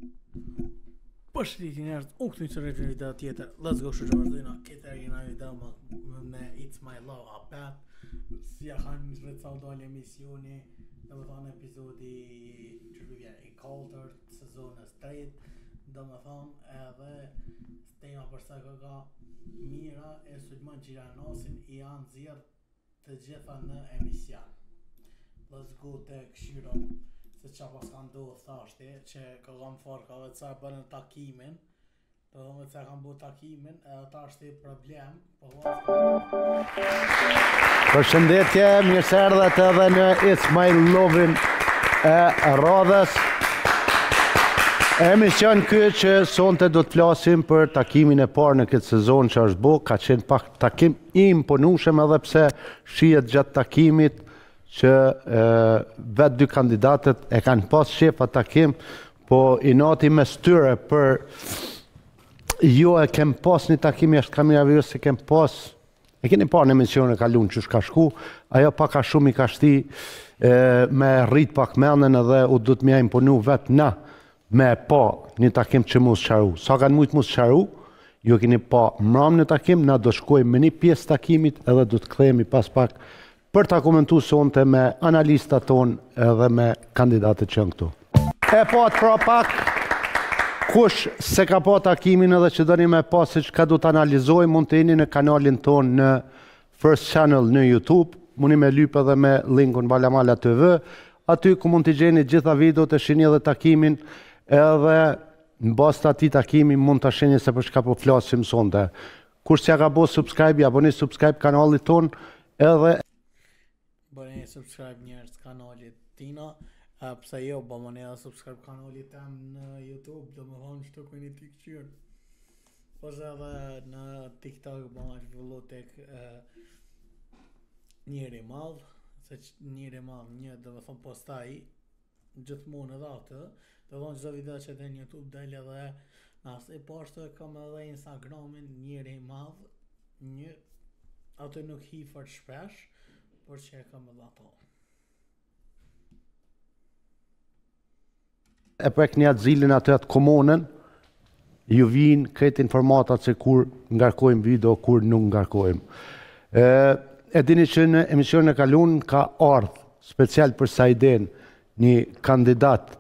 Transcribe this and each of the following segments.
Përshëndetje njerëz, u kthej sërish në video tjetër. Let's go shoqë vazhdojna. Këtë jena video me It's My Love Apat. Si ja kanë zhvetë dal emisioni, domethënë episodi që vjen i katërt sezonit 3, domethënë edhe tema për sa ka Mira e Sulman Gjiranosin i janë zjerë të gjitha në emision. Let's go të këshiro se qa pas ka ndohë thashti që ka kam farë ka dhe ca bërën takimin të dhe me ca kam bu takimin edhe ta është problem Përshëndetje, mirë se erdhët edhe në It's My Lovin e radhës. Emision këtë që sonte do të flasim për takimin e parë në këtë sezon që është bo, ka qenë pak takim i imponueshëm edhe pse shihet gjatë takimit që vetë dy kandidatët e kanë pas shefa takim, po i nati me styre për jo e kem pas një takim jashtë kamerave, jo se kem pas, e keni parë në emisionin e kaluar që shka shku, ajo pak a shumë i ka shti me rrit pak mendën edhe u du të mja imponu vetë na me pa një takim që mu së qaru. Sa kanë mujtë mu së qaru, jo keni pa mram në takim, na do shkojmë me një pjesë takimit edhe do të kthehemi pas pak për ta komentu sonte me analistat tonë edhe me kandidatët që janë këtu. E pa të pra pak, kush se ka pa takimin edhe që doni me pa se që ka du të analizoj, mund të jeni në kanalin tonë në First Channel në YouTube, mundi me lyp edhe me linkun Balamala TV, aty ku mund të gjeni gjitha video të shini edhe takimin, edhe në bazë të ati takimi mund të shini se për shka po flasim sonte. Kush që ka bo subscribe, ja bëni subscribe kanalit tonë, edhe bëni subscribe njerëz kanalit tina, pse jo bëni edhe subscribe kanalit tem në YouTube, do më thonë që të kujni t'i këqyrë. Ose edhe në TikTok bëma zhvillu tek njëri madh, se njëri madh një do më thonë postaj gjithmonë edhe atë, do thonë çdo video që të në YouTube del edhe në asaj poshtë kam edhe Instagramin njëri madh, një atë nuk hi fort shpesh, por që e kam edhe ato. E prek një atë zilin atë komunën, ju vinë këtë informatat se kur ngarkojmë video, kur nuk ngarkojmë. E dini që në emisionin e kalun ka ardhë special për Saiden një kandidat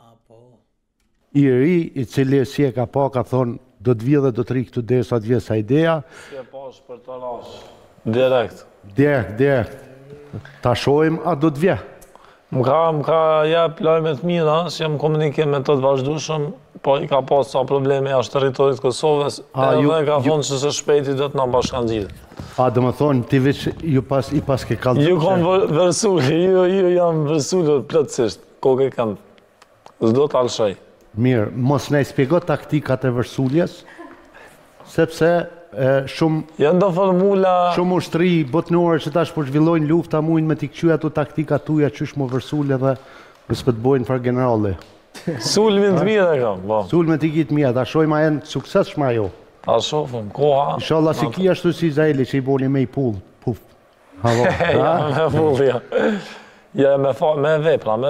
i ri, i cili si e ka pa, ka thonë do të vje dhe do të ri këtu dhe sa të vje Saideja. Si e pash për të rash, direkt. Direkt. Ta shojmë, a do të vje? Më ka jep lajmet mira, që jam komunikim me të të vazhdushëm, po i ka pas sa probleme jashtë territorit Kosovës, edhe ka thonë që së shpejti do të na bashkan gjithë. A, do më thonë, ti veç i pas ke kalë ju kam vërsulli, ju jam vërsullur plotësisht, koke kam, s'do të alshaj. Mirë, mos ne i spjego taktikat e vërsuljes, sepse shumë janë do formula shumë ushtri botnore që tash po zhvillojnë lufta mujnë me t'i këqyja ato taktika tuja qysh më vërsulle dhe nësë për të bojnë far generale. Sulmin të mira kam, po. Sulmin t'i kitë mira, ta shojmë a jenë sukses shma jo. Ta shofëm, koha. Inshallah si ki ashtu si Izraeli që i boli me i pull, puf. Ja, me pull, ja. Ja, me vepra.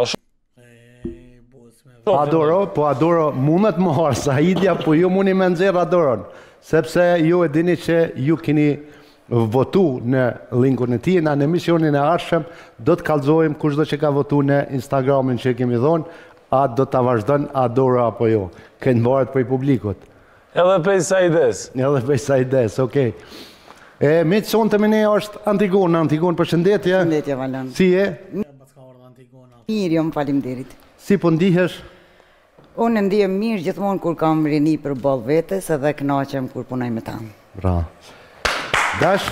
Adoro, mundet më harë Saidja, po ju mundi me nëzirë adoron. Sepse ju e dini që ju keni votu në linkun e ti, në emisionin e arshëm, do të kalzojmë kushdo që ka votu në Instagramin që kemi dhonë, a do të vazhdojnë adoro apo jo. Kënë varet për i publikut. Edhe pej Saides, okej. Me të sonë të mene është Antigona, përshëndetje. Përshëndetje, Valon. Si e? Mirë, jo më falimderit. Si po ndihesh? Unë ndihem mirë gjithmonë kur kam rini për ballë vetes edhe kënaqem kur punoj me ta. Bra. Dash?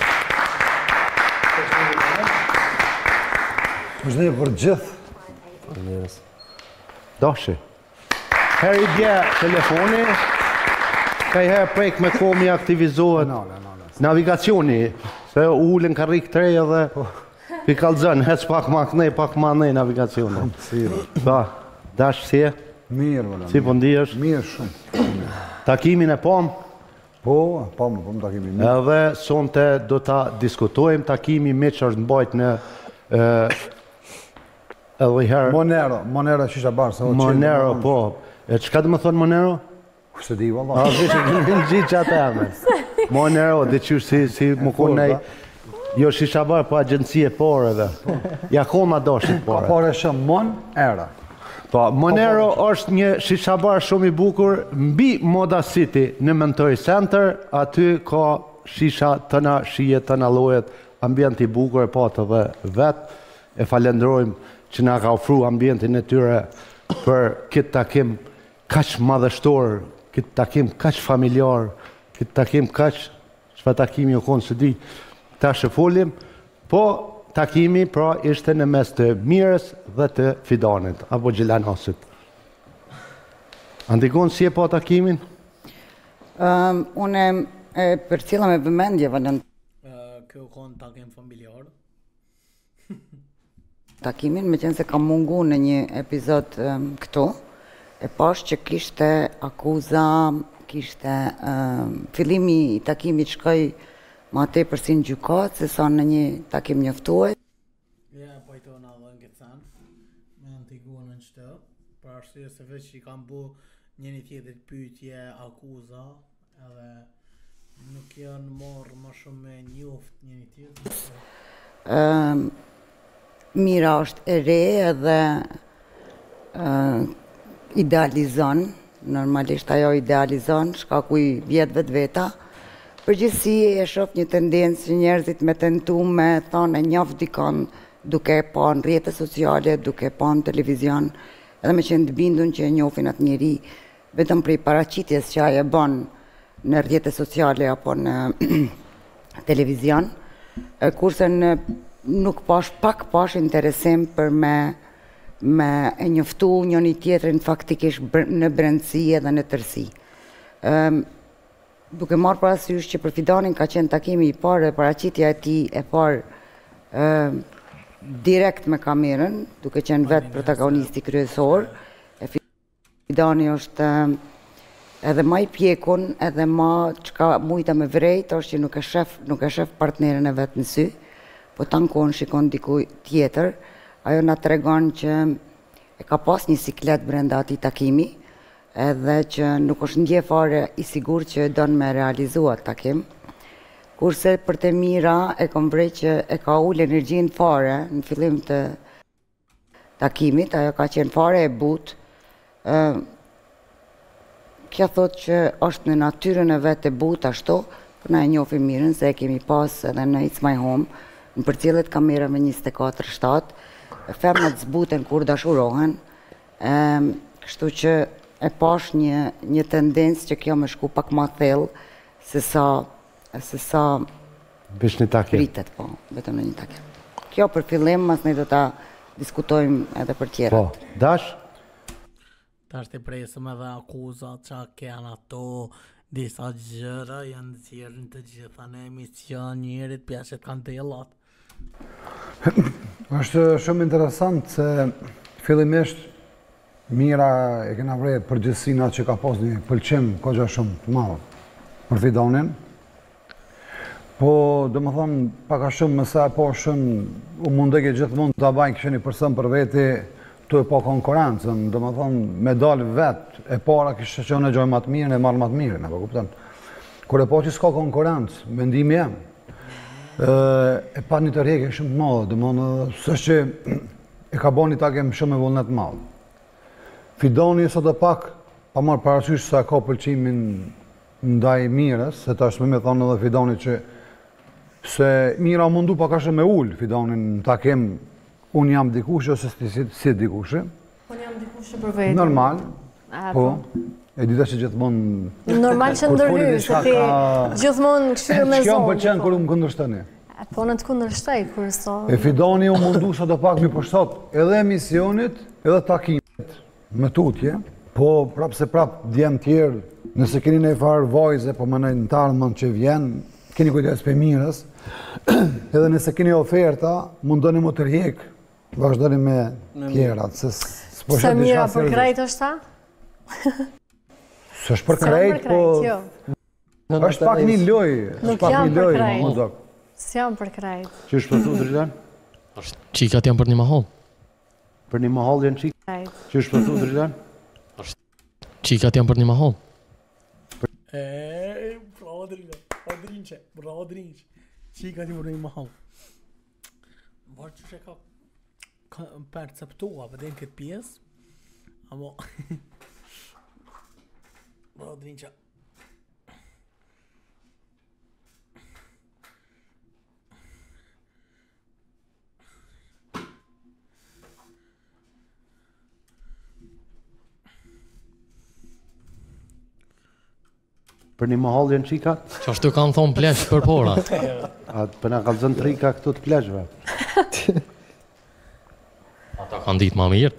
Përshëndetje për gjithë. Dashi. Heri bje telefoni, ka i herë prek me komi aktivizohet navigacioni, se ullën ka rikë të reja dhe pi kalëzën, hec pak ma kënej, pak ma nej navigacioni. Ba, Dash si e? Mirë, vëllë. Si po ndihesh? Mirë shumë. Takimin e pom? Po takimin. Edhe sonte do ta diskutojmë takimi me që është mbajt në edhe herë... Monero, Shisha Bar. Monero, po. E çka do më thonë Monero? Se di, A, valla. vishë, në gjithë që atë jame. Monero, dhe që si më konej, jo shishabar, po agjencie por edhe. Ja koma doshit Ka por. pare shumë mon, era. Po, Monero është një shishabar shumë i bukur mbi Moda City në Mentoy Center, aty ka shisha tëna, shije tëna llojet, ambient i bukur e po të dhe vetë, e falenderojmë që na ka ofru ambientin e tyre për këtë takim kaq madhështor, këtë takim kaq familjar, këtë takim kaq, çfarë takimi u konë së di, tash e folim, po takimi pra ishte në mes të Mirës dhe të Fidanit, apo Gjilanasit. Antigon, si e po takimin? Unë për cila me vëmendje, Valent, Kjo konë takim familjar. takimin, me qenë se kam mungu në një epizod këtu, e pash që kishte akuza, kishte fillimi i takimit shkoj ma tepër si në gjykat, se sa në një takim njoftues. Ja, pojtona dhe në këtë sen, me Antigonën qëtë, për arsye se veç që i kam bu njëni tjetër pyetje, akuza, edhe nuk janë marrë më shumë me njoft njëni tjetër. Mira është e re edhe idealizon, normalisht ajo idealizon, shkaku i vjetë vetë veta. Përgjithsi e shoh një tendencë që njerëzit me tentu me thonë e njoft dikon duke pa në rrjete sociale, duke pa në televizion, edhe me qenë të bindun që e njohin atë njeri vetëm prej paraqitjes që ajo bën në rrjete sociale apo në televizion, kurse nuk pak interesim për me e njoftu njëri tjetrin faktikisht në brendësi edhe në tërësi. Duke marrë parasysh që për Fidanin ka qenë takimi i parë dhe paraqitja e tij e parë direkt me kamerën, duke qenë vetë protagonisti kryesor. Fidani është edhe ma i pjekun, edhe ma çka mujta me vrejt, është që nuk e shef partnerin e vetë në sy, po tankon shikon dikuj tjetër. Ajo na tregon që e ka pas një siklet brenda atij takimi, edhe që nuk është ndje fare i sigur që don me realizua takim. Kurse për të Mira e kom vrej që e ka ullë energjin fare në fillim të takimit, ajo ka qenë fare e butë. Kja thot që është në natyrën e vetë e butë ashtu, për na e njofim Mirën se e kemi pas edhe në It's My Home, në përcjellet kamerave 24/7, femnat zbuten kur dashurohen, kështu që e pash një tendencë që kjo me shku pak ma thellë se sa Bish një takim. pritet, po, vetëm në një takim. Kjo për fillim, mas ne do ta diskutojmë edhe për tjera. Po, Dash? Ta është e presëm edhe akuzat që kanë ato, disa gjëra janë zjerën të gjitha në emisión, njerit pjeshet kanë delat. Është shumë interesant se fillimisht Mira e kena vrejë përgjithësina që ka pas një pëlqim kogja shumë të madh për Fidanin. Po, do më thonë, paka shumë mësa po shumë u mundëke gjithmonë të abajnë kështë një përsëm për veti të e po konkurencën, do më thonë, me dalë vetë, e para kështë që në gjoj matë mirën e marë matë mirën, apo kuptan. Kur e po që s'ka konkurencë, mendimi jem, e pa një të rjekë shumë të madhë, do më thonë, së që e ka bo një takem shumë e vullnet madhë. Fidani sot e pak, pa marë parasysh se ka pëlqimin ndaj Mirës, se ta është me thonë edhe Fidani që se Mira mundu pa ka shumë me ullë Fidanin në takim, unë jam dikush ose si dikush. Unë jam dikush për vetë. Normal, po, e dita që gjithmonë... Normal që ndërhy, se ti gjithmonë këshirë me zonë. Që jam pëlqen kër unë këndërshtëni. Po në të këndërshtaj, kur so... E Fidani u mundu sot e pak mi përstot edhe emisionit, edhe takimit me tutje, po prapë se prapë djemë tjerë, nëse keni në i farë vajze, po më në të ardhmën që vjenë, keni kujdes për Mirës, edhe nëse keni oferta, mundoni më të rjek, vazhdoni me tjerat, se s'po Se Mira për krejt është ta? Së është për krejt, po... është pak një loj, Nuk jam për krejt. S'jam për krejt. Që është përthu, Drizan? Qikat janë për një mahall. Për një mahall janë qik? Që është përthu, Drizan? Qikat janë për një mahall. Bravo Drinqe. Bravo Drinqe. Qikat janë për një mahall. Varë që ka perceptua vëden këtë pjesë, amo... Bravo Drinqe. Për një mahall janë qikat? Që ashtu kanë thonë plesh për pora. Për nga kalëzën trika këtu të pleshve. Ata kanë ditë ma mirë.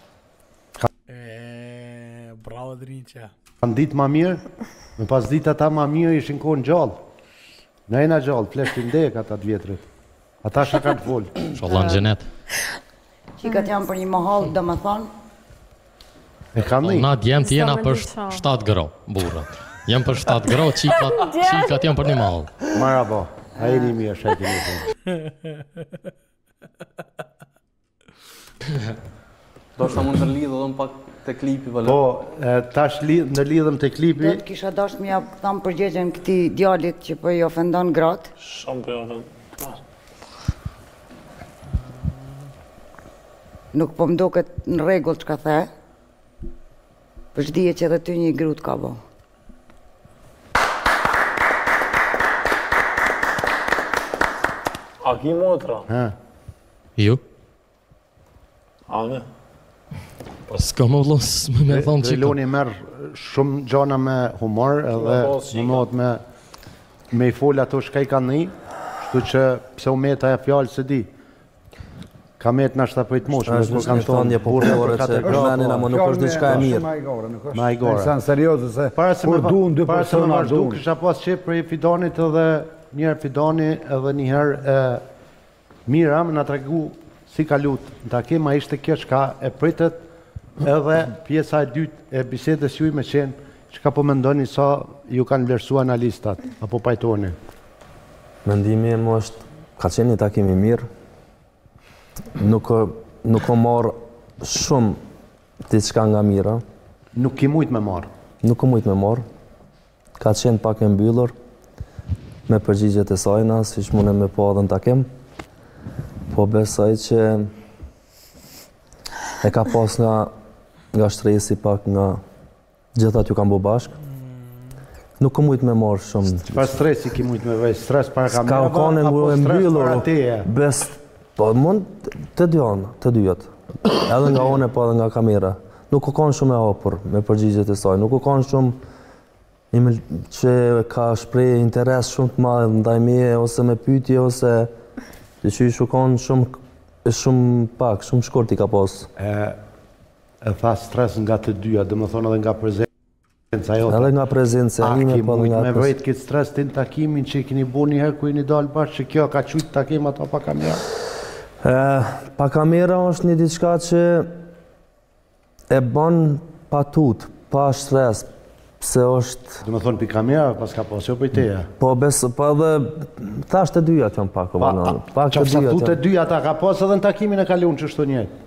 Bravo Drinqe. Kanë ditë ma mirë, me pas ditë ata ma mirë ishin kohën gjallë. Në ena gjallë, pleshtin dek ata të vjetrit. Ata shë kanë të folë. Sholla në gjenet. Qikat janë për një mahall, do më thonë. E kam një. Na djemë të jena për 7 gro, burrat. Jam për 7 gro, qikat janë për një mahall. Marabo, a e një mirë shajti një punë. Do shta mund të lidhë dhe më pak të klipi, vëllë. Po, tash në lidhëm të klipi. Do të kisha dash më jap tham përgjigjen këtij djalit që po i ofendon gratë. Shumë për ofendon. Nuk po më duket në rregull çka the. Për çdije që edhe ty një grut ka bo. A ki motra? Ju? Ave? S'ka më vëllon, s'me me thonë qikat. Driloni merë shumë gjana me humor edhe më nëhet me i folë ato shka i ka një, shtu që pse u meta e fjallë se di. Ka metë në ashtë apojt moshë, është një thonje populore që përmenin, ama nuk është diçka e mirë. Ma i gore. Në seriozë se kur duhen dy persona duhen. Kësha pas qep për Fidanit edhe njërë Fidani edhe njëherë Mira më nga tregu si ka lutë në takim, a ishte kjo që ka e pritet edhe pjesa e dytë e bisedës juj me qenë që ka po mendoni sa ju kanë vlerësua analistat, apo pajtoni? Mendimi më është, ka qenë një takim i mirë, nuk o marë shumë diçka nga mira. Nuk ki mujt me marë? Nuk o mujt me marë, ka qenë pak e mbyllur, me përgjigjet e sajna, si që mune me po edhe në takim, po besoj që e ka pas nga shtresi pak nga gjithat ju kam bu bashk. Nuk o mujt me marë shumë. Qëfar stresi ki mujt me vej? Stres para kamerave, apo stres para teje? Po mund të dyjat. Edhe nga one, po edhe nga kamera. Nuk o kanë shumë e hapur me përgjigjet e saj. Nuk o kanë shumë që ka shprej interes shumë të madhe ndaj meje, ose me pyetje, ose që i shukon shumë pak, shumë shkurt i ka pos. E tha stres nga të dyja, dhe më thonë edhe nga prezenca jote. Edhe nga prezenca ime, po edhe nga... Me vrejt këtë stres të në takimin që i kini bu njëherë ku i një dalë bashkë, që kjo ka qujtë takim ato pa kamera? Pa kamera është një diçka që e ban pa tut, pa stres, pse është... Dhe më thonë për kamera, pas ka posë, jo për i teja? Po besë, po edhe... Thash të dyja të janë pak, o banon. Qafë sa tu të dyja ta ka posë edhe në takimin e kaliun që shtu njëtë?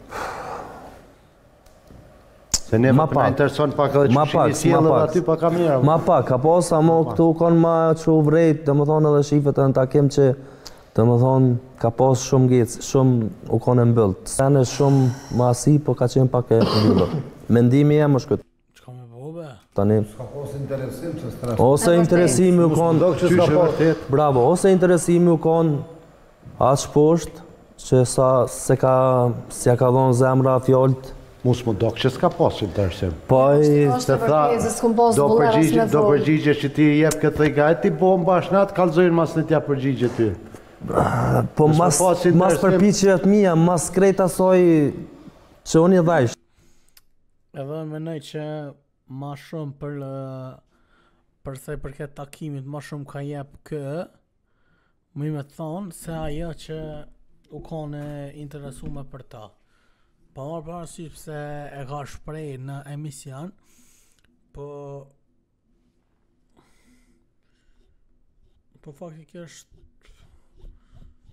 Se ne më përna intereson pak edhe që shini sjellë dhe aty pa kamera? Ma pak, ka posë, amo këtu kanë ma që u vrejt, dhe më thonë edhe shifet e në takim që... Dhe më thonë, ka posë shumë gecë, shumë u konë e mbëllët. Sene shumë masi, po ka qenë pak e mbëllët. Mendimi e më shkët. Tani. Ose interesimi u konë, bravo, ose interesimi u konë atë shposht, që se ka dhonë zemra fjollët. Mus më do që s'ka posë interesim. Po i... Se tha, do përgjigje që ti jep këtë i gajt, ti bo më bashnat, kalzojnë mas në tja përgjigje ty. Po mas përpiqjet mija, mas krejt asoj që unë i dhajsh. Edhe menoj që ma shumë për se përket takimit, ma shumë ka jep më i me thonë se ajo që u kone interesume për ta. Pa marë parasysh pse e ka shprej në emision, po faktikisht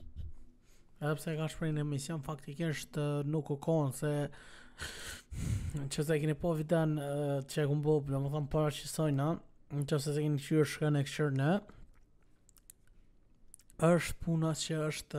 edhe pse e ka shprej në emision, faktikisht nuk u konë se Që se keni po videon që e kumbo, do më thonë para që sojna, që se keni qyrë shkën e këshërë është puna që është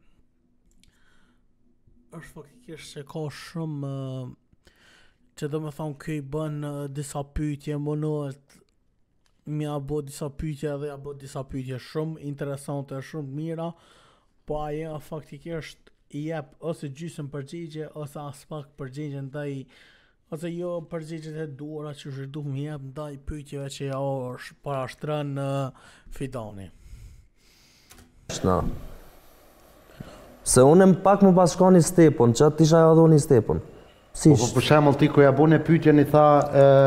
faktikisht që ka shumë që do më thonë këj bën disa pyetje, monohet mi a bo disa pyetje dhe a bo disa pyetje shumë interesante, shumë mira, po ajo faktikisht i jep ose gjysmë përgjigje ose as pak përgjigje ndaj ose jo përgjigjet e duara që është duhet mi jep ndaj pyetjeve që ja është parashtron Fidani. Se unë pak më pas shkoni Stepon, që atë isha ja dhoni Stepon. Po për shembull ti kur ja bune pyetjen i tha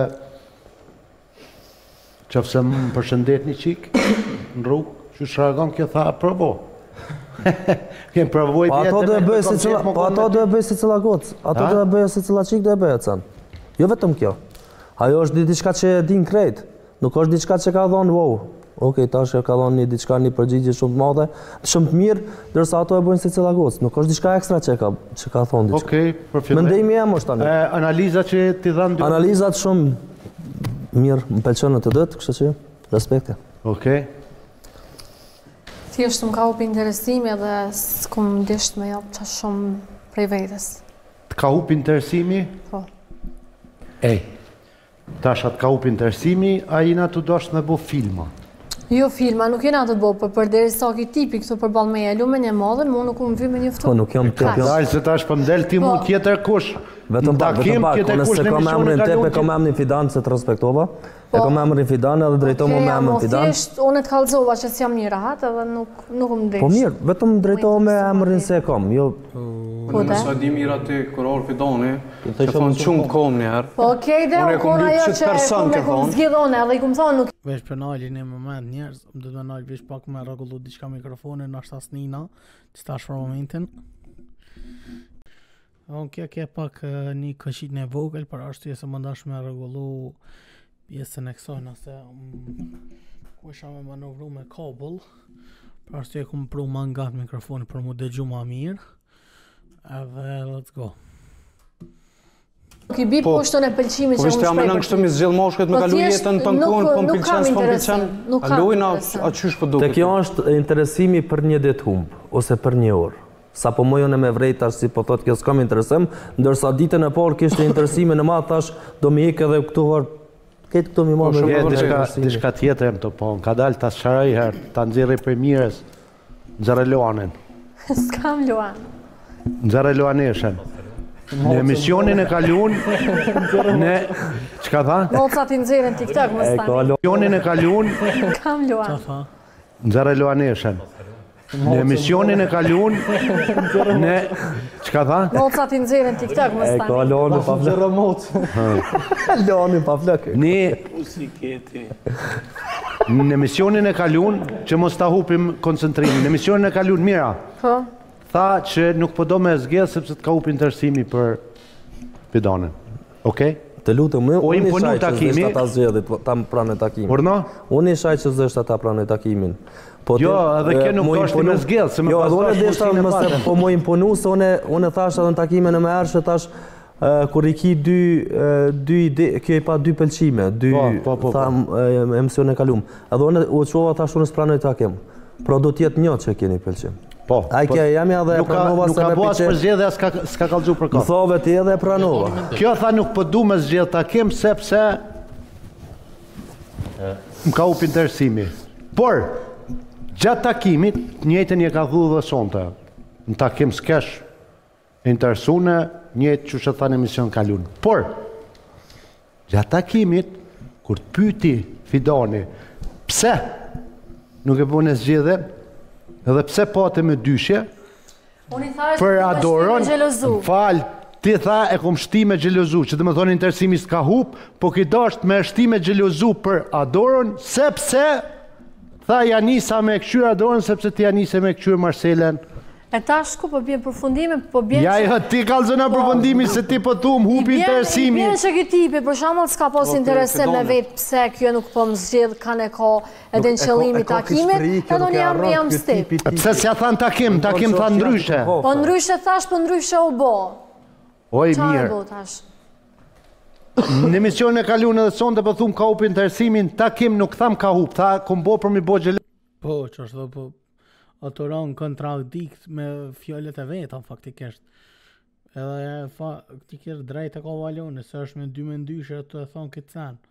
qofse më përshëndet një qik në rrugë, që shragon kjo tha provo. Kem provoj tjetër. Po ato do e bëj si cilla gocë. Ato do e bëj si cilla qik do e bëj acan. Jo vetëm kjo. Ajo është diçka që e din krejt. Nuk është diçka që ka thonë wow. Okej, tash ka thonë diçka një përgjigje shumë të madhe, shumë të mirë, ndërsa ato e bëjnë si cilla gocë. Nuk është diçka ekstra që ka thonë diçka. Okej, për fillim. Mendimi jam është tani. Analizat që ti dhan. Analizat shumë mirë, më pëlqen në të dytë, kështu që respekte. Okej. Thjesht më ka hup interesimi dhe s'kum disht me jap qa shumë prej vetes. Të ka hup interesimi? Po. Tash atë ka hup interesimi, a jina të dosht me bo filma? Jo filma, nuk jena të bo, për deri sa ki tipi këtu për balë me e lume një madhen, mu nuk unë vy me njëftu. Po nuk jam të pjos. Dalë se tash për ndel ti mu tjetër kush. Vetëm pak, nëse kam emrin tepe, kam emrin Fidan se të respektova. E kam emrin Fidan edhe drejtohu me emrin Fidan. Thjesht, unë të kalzova që s'jam një rahat edhe nuk më ndesh. Po mirë, vetëm drejtohu me emrin se e kam, jo... Po nësa di mira ti kurar Fidani, që thonë qumë kom njerë. Po okej dhe u kona jo që me kumë zgjidhone edhe i kumë thonë nuk... Vesh për nalli një moment njerës, më dhe nalli vesh pak me regullu diçka mikrofonin, nështë asnina, që stash për momentin. Unë ke pak një këshit një vogël, për ashtu se më ndash me regullu pjesën e kësojnë, se ku isha me manovru me kabel, për ashtu e kumë pru ma nga mikrofoni për mu dëgju ma mirë. Edhe, let's go. Nuk i bi poshtën e pëlqimi që unë shprej për ti. Po vishtë jam në kështu mi zgjellë moshket me kalu jetën për në konë, për më pëlqen, s'po më pëlqen. A lujna, a qysh për duke? Te kjo është interesimi për një det humbë, ose për një orë. Sa po mojën e me vrejt tash si po thot kjo s'kam interesim, ndërsa ditën e parë kishte interesimi në ma tash do mi ikë edhe këtu var këtë këtu mi ma me vrejt. Dishka tjetër më të po, ka dalë ta sharaj herë, ta nxirri për mirës, nxarë Luanin. S'kam Luan. Nxarë Luaneshen. Në emisionin e kalun, në... Qka tha? Moca ti nxirën TikTok më stani. Në emisionin e kalun... Kam Luan. Nxarë Luaneshen. Në emisionin e kalun, në... Qka tha? Moca ti nxirën TikTok më stani. E ka Luani pa flëk. Luani pa flëk. Në emisionin e kalun, që mos ta hupim koncentrimin, në emisionin e kalun, mira. Po. Tha që nuk po do me zgjedh sepse të ka hup interesimi për Fidanin. Okej? Të lutëm, unë i shaj që zeshtë ata zgjedhit, ta më pranë e takimin. Urna? Unë i shaj që zeshtë ata pranë e takimin. Jo, edhe ke nuk është me zgjedh, se me pas dashtë pushin e pare. Po mu imponu, se unë thash edhe në takimin e me ershë, thash, kur i ki dy ide, kjo i pa dy pëlqime, tha emision e kalum. Edhe unë u qova thash unë s'pranë e takim. Pro do tjetë një që keni pëlqim. Po, nuk ka bo asë për zgjedhe, s'ka kalëgju për ka. Më thove ti edhe e pranova. Kjo tha nuk pëdu me zgjedhe takim, sepse më ka up interesimi. Por, gjatë takimit, njëtën je ka dhu dhe sonte. Në takim s'kesh interesune, njëtë që shë tha në emision kalun. Por, gjatë takimit, kur të pyti Fidani, pse nuk e bu në zgjedhe, edhe pse pate me dyshje, për adoron, falë, ti tha e kom shti me gjelozu, që të më thonë interesimi s'ka hup, po këtë është me shti me gjelozu për adoron, sepse, tha janisa me këqyr adoron, sepse ti janise me këqyr Marcelen. E tash ku po bjen përfundime, po bjen... Ja, ti kalzona përfundimi se ti po tu më hup interesimi. Bjen që këtë tipi, për shembull s'ka pas interesim me vetë pse kjo nuk po më zgjedh kanë e ka edhe në qëllimi takimit, edhe unë jam stip. Pse s'ja than takim tha ndryshe. Po ndryshe thash, po ndryshe u bo. Oj, mirë. Në emision e kalun edhe sonte po thum ka hup interesimin, takim nuk tham ka hup, tha kom bo për mi bo gjele. Po, që është dhe po ato ranë kontradikt me fjallet e veta, faktikisht. Edhe faktikisht drejt e ka valon, se është me 2 me ndyshe të e thonë këtë sen.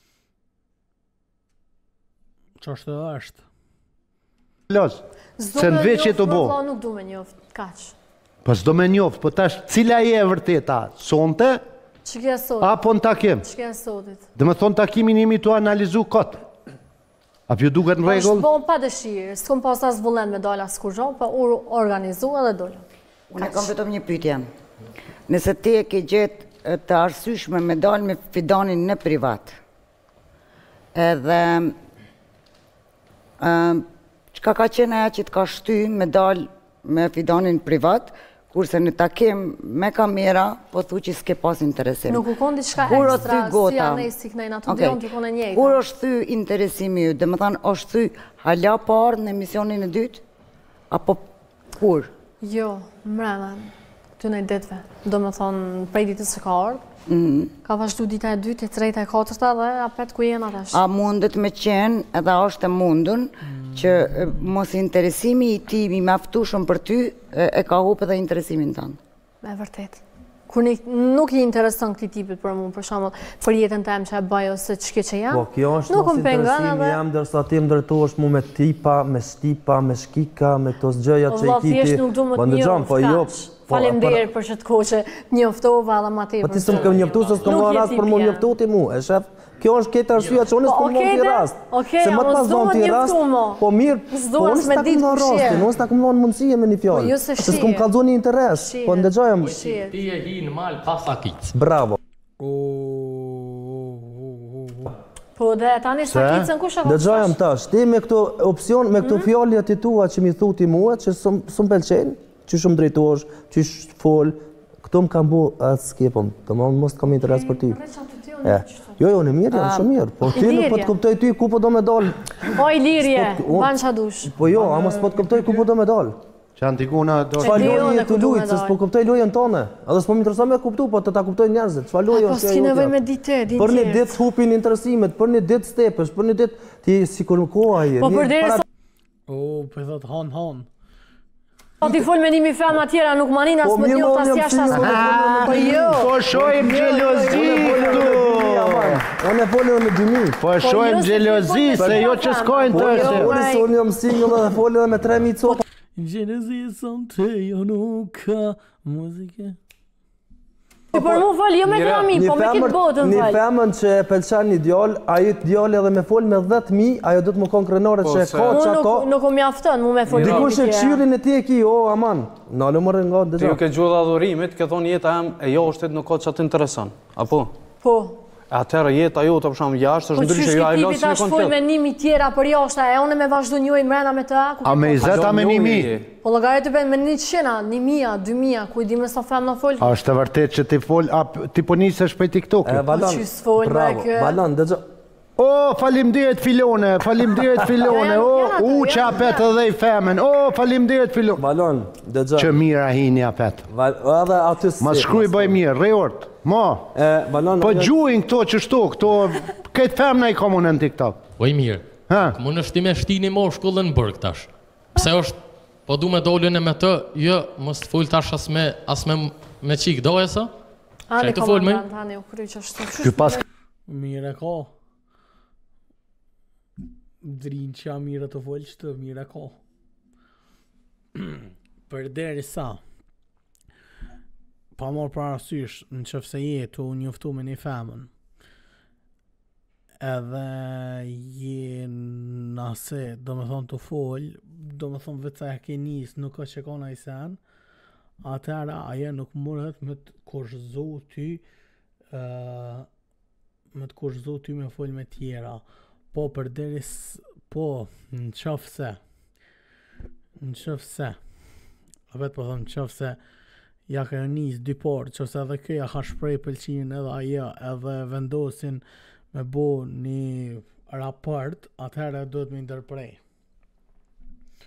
Që është dhe është. Los, se në veqje të bo. Nuk du me njoft, kaq. Po s'do me njoft, po tash cila je e vërteta, sonte, apo në takim? Që kja sotit? Dhe me thonë takimin jemi të analizu këtë. Apo ju duket në regull? është bon pa dëshirë, s'kom pas as vullnet me dala s'kur gjo, pa organizu edhe dole. Unë e kam vetëm një pyetje. Nëse ti e ke gjetë të arsyeshme me dalë me Fidanin në privat, edhe çka ka qenë ajo që të ka shty me dalë me Fidanin privat, kurse në takim me kamera, po thu që s'ke pas interesim. Nuk u konë diçka ekstra, si anesi kënejnë ato dion të konë njëjta. Kur është thy interesimi ju, dhe më thanë, është thy hala parë në emisionin e dytë? Apo kur? Jo, mrena, ty në i ditve. Do më thonë, prej ditës që ka ardhë, ka vazhdu dita e dytë, e treta e katërta dhe apet ku jenë atash. A mundet me qenë, edhe është e mundun, që mos interesimi i ti mi maftushëm për ty, e ka hupe dhe interesimin tënë? Me vërtet. Kur nuk i intereson këti tipit për mu, për shembull, për jetën tem që e bëj ose ç'ke që jam. Po, kjo është mos interesimi jam, dërsa ti më ndërtohesh mu me tipa, me stipa, me shkika, me këto zgjëja që i kiti. Thjesht nuk du më të njoft, faleminderit për që të kohë që njoftova edhe ma tepër. Po ti s'm kam njoftu se s'kam marrë rast për mu njoftu ti mu, e shef? Kjo është këtë arsyeja që unë s'kom mund t'i rast. Se më të pas zonë t'i rast, po mirë, po unë s'ta kum në rastin, unë s'ta kum në mundësie me një fjallë. Se s'kom kalzo një interes, po ndëgjojëm. Ti e hi në malë pas akic. Bravo. Po dhe tani sakicën kush e ka? Ndëgjojëm tash, ti me këto opcion, me këto fjallë të tua që mi thuti mua, që s'm pëlqenë, që shumë drejtosh, që fol, këto më kam bu atë skepëm, të mos kam interes për ty. Jo, në mirë, janë shumë mirë, po ti nuk po të kuptoj ty ku po do me dalë. O, i lirje, banë qa dush. Po jo, ama s'po të kuptoj ku po do me dalë. Që antikuna do... Qfa lojë të lujtë, se s'po kuptoj lojën tone. Edhe s'po më intereso me kuptu, po të ta kuptoj njerëzit. Qfa lojë është kjo nevoj me dite, për një ditë hupin interesimet, për një ditë stepesh, për një ditë ti si kur në koha je. Po për deri sa... O, për thot han. Po ti fol me nimi fema tjera, nuk manin as më njoft as jashtë as më. Po jo. Po shojmë gjelozi këtu. Unë e folën në gjimi. Po shojmë gjelozi, se jo që s'kojnë të është. Unë jam single dhe folën me 3.000 copa. Gjelozi son të jo nuk ka muzike. Për mu fol, jo me grami, po me kitë botën fol. Një femën që e pëlqen një djallë, ajo të djallë edhe me fol me 10.000, ajo do të më konë krenore që e ka që ato. Nuk më jaftën, mu me fol. Dikush e këshyrin e ti e ki, o, aman, në alë mërë nga dhe gjatë. Ti ju ke gjurë adhurimit, ke thonë jeta em e joshtit nuk ka që atë interesan, apo? Po. Atëherë jeta jo të përshamë jashtë, është ndryshë jo a i losë një kontet. Po që shkipit ashtë fol me 1.000 tjera për jashtë, e one me vazhdu njoj mrena me të? A me 20, a me 1.000? Po logare të bëjnë me 100, 1.000, 2.000, ku i di me sa fem në folë? A është të vërtet që ti fol, a ti po njësë është për TikTok? Po që s'fol me kë? Balan, dhe gjë. O, falimderit filone, o, që apet edhe i femen, o, falimderit filone. Balon, dhe gjë. Që mira hini apet. Ma shkruj bëj mirë, rejort, ma. Po gjuin këto që shtu, këto, këtë femna i komunë në TikTok. Po i mirë, komunë është ti me shtini mo shkullën në bërg tash. Pse është, po du me dollën e me të, jo, mos të full tash as me qik doje sa? Ani komandant, u kry që është. Mire ka. Drinë që a mire të folë që të mire ka. Për deri sa, pa morë për arsysh në qëfëse jetu njoftu me një femën, edhe je nëse, do me thonë të folë, do me thonë vetë e ke njës, nuk është që ka në i sen, atëra aje nuk mërët me të kushëzu ty, me folë me tjera. Po për deris, po, në qofse, a vetë po thëmë qofse, ja ka njës dy porë, qofse edhe këja ka shprej pëlqin edhe aja, edhe vendosin me bo një raport, atëherë do të me ndërprej.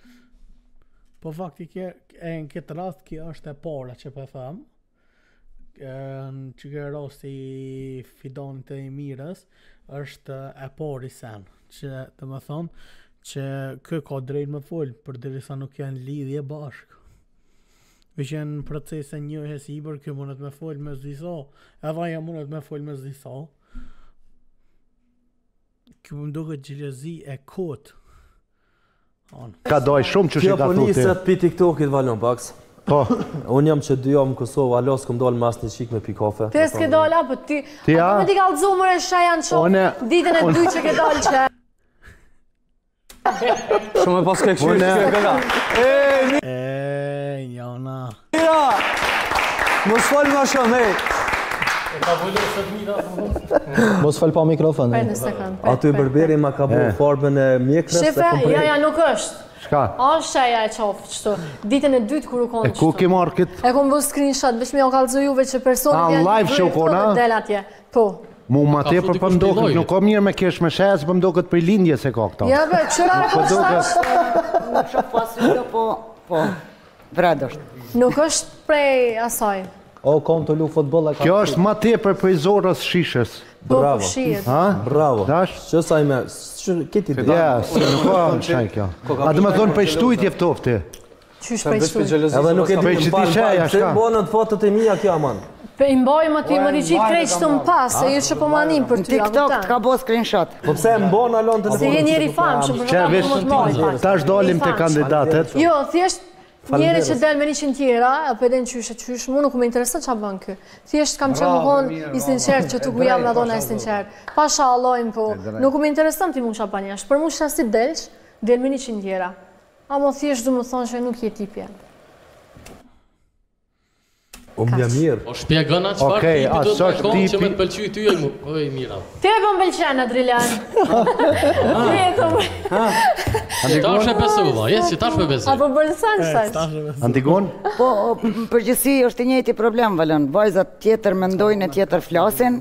Po fakti në këtë rast, kjo është e para që për thëmë, që ke rasti i Fidonit e Mirës, është e pari sen, që të më thonë që kë ka drejt me folë, për derisa nuk janë lidhje bashkë. Veç janë proces e njëhes i bërë, kë mundet me folë me zdisa, edhe aja mundet me folë me zdisa. Kë më duket gjelezi e kotë. Ka doj shumë që shi ka thuti. Kjo poliset pi TikTokit valon paks. Po. Unë jam që 2 javë në Kosovë, alos këm dalë mas një qik me pi kafe. Ti s'ke dalë, apo ti... Apo me ti ka lëzu mërë e shajan shumë, ditën e 2 që ke dalë që... Shumë e pas ke këshirë. Njona. Mira! Mos fal ma shumë, Mos fal pa mikrofon. Aty Berberi ma ka bu farbën e mjekrës. Shefe, ja nuk është. Shka? A shaja e qofë qështu. Ditën e 2 kur u konë qështu. E ku ki marrë këtë? E kom bu screenshot, veç me jo kalëzu juve që personit live show kona? Del atje. Po. Mu ma tepër për mdokët, nuk ka mirë me kesh me shes, për mdokët për lindje se ka këta. Ja, be, qëra e po shtash? Nuk shumë pasur, po, vredosht. Nuk është prej asaj. O, kom të lu futbola. Kjo është ma tepër për i zorës shishës. Bravo. Bravo. Dash? Që saj me, këti të. Ja, se nuk ka më shaj kjo. A dhe me thonë për shtujt jeftofti. Qysh për shtujt? Edhe nuk e di më parë, që bonët fotët e mija kjo, man. Pe imboj më ti më riqit krejt që të më pas, se ju që po manim për ty. TikTok ka bo screenshot. Po pse mbon alon telefonin? Se je njeri famë, shumë për shumë. Tash dalim të kandidatet. Jo, thjesht njeri që del me 100 tjera, apo edhe në qysh, mu nuk me interesat që a bën kë. Thjesht kam që më konë i sinqert që tu ku jam me dhona i sinqert. Pasha allojnë po, nuk me interesat ti mu që a banjash. Për mu që si delq, del me 100 tjera. A mo thjesht du më thonë që nuk je tipje. Unë mirë. O shpjegona qëfar tipi do të me konë që me të pëlqy ty oj mira. Ti e për më pëlqen, Adrilan. Ta është e besuva, jesë që ta është me besu. Apo bërësan sajsh. Antigon? Po, përgjësi është i njëjti problem, Valon. Vajzat tjetër mendojnë e tjetër flasin.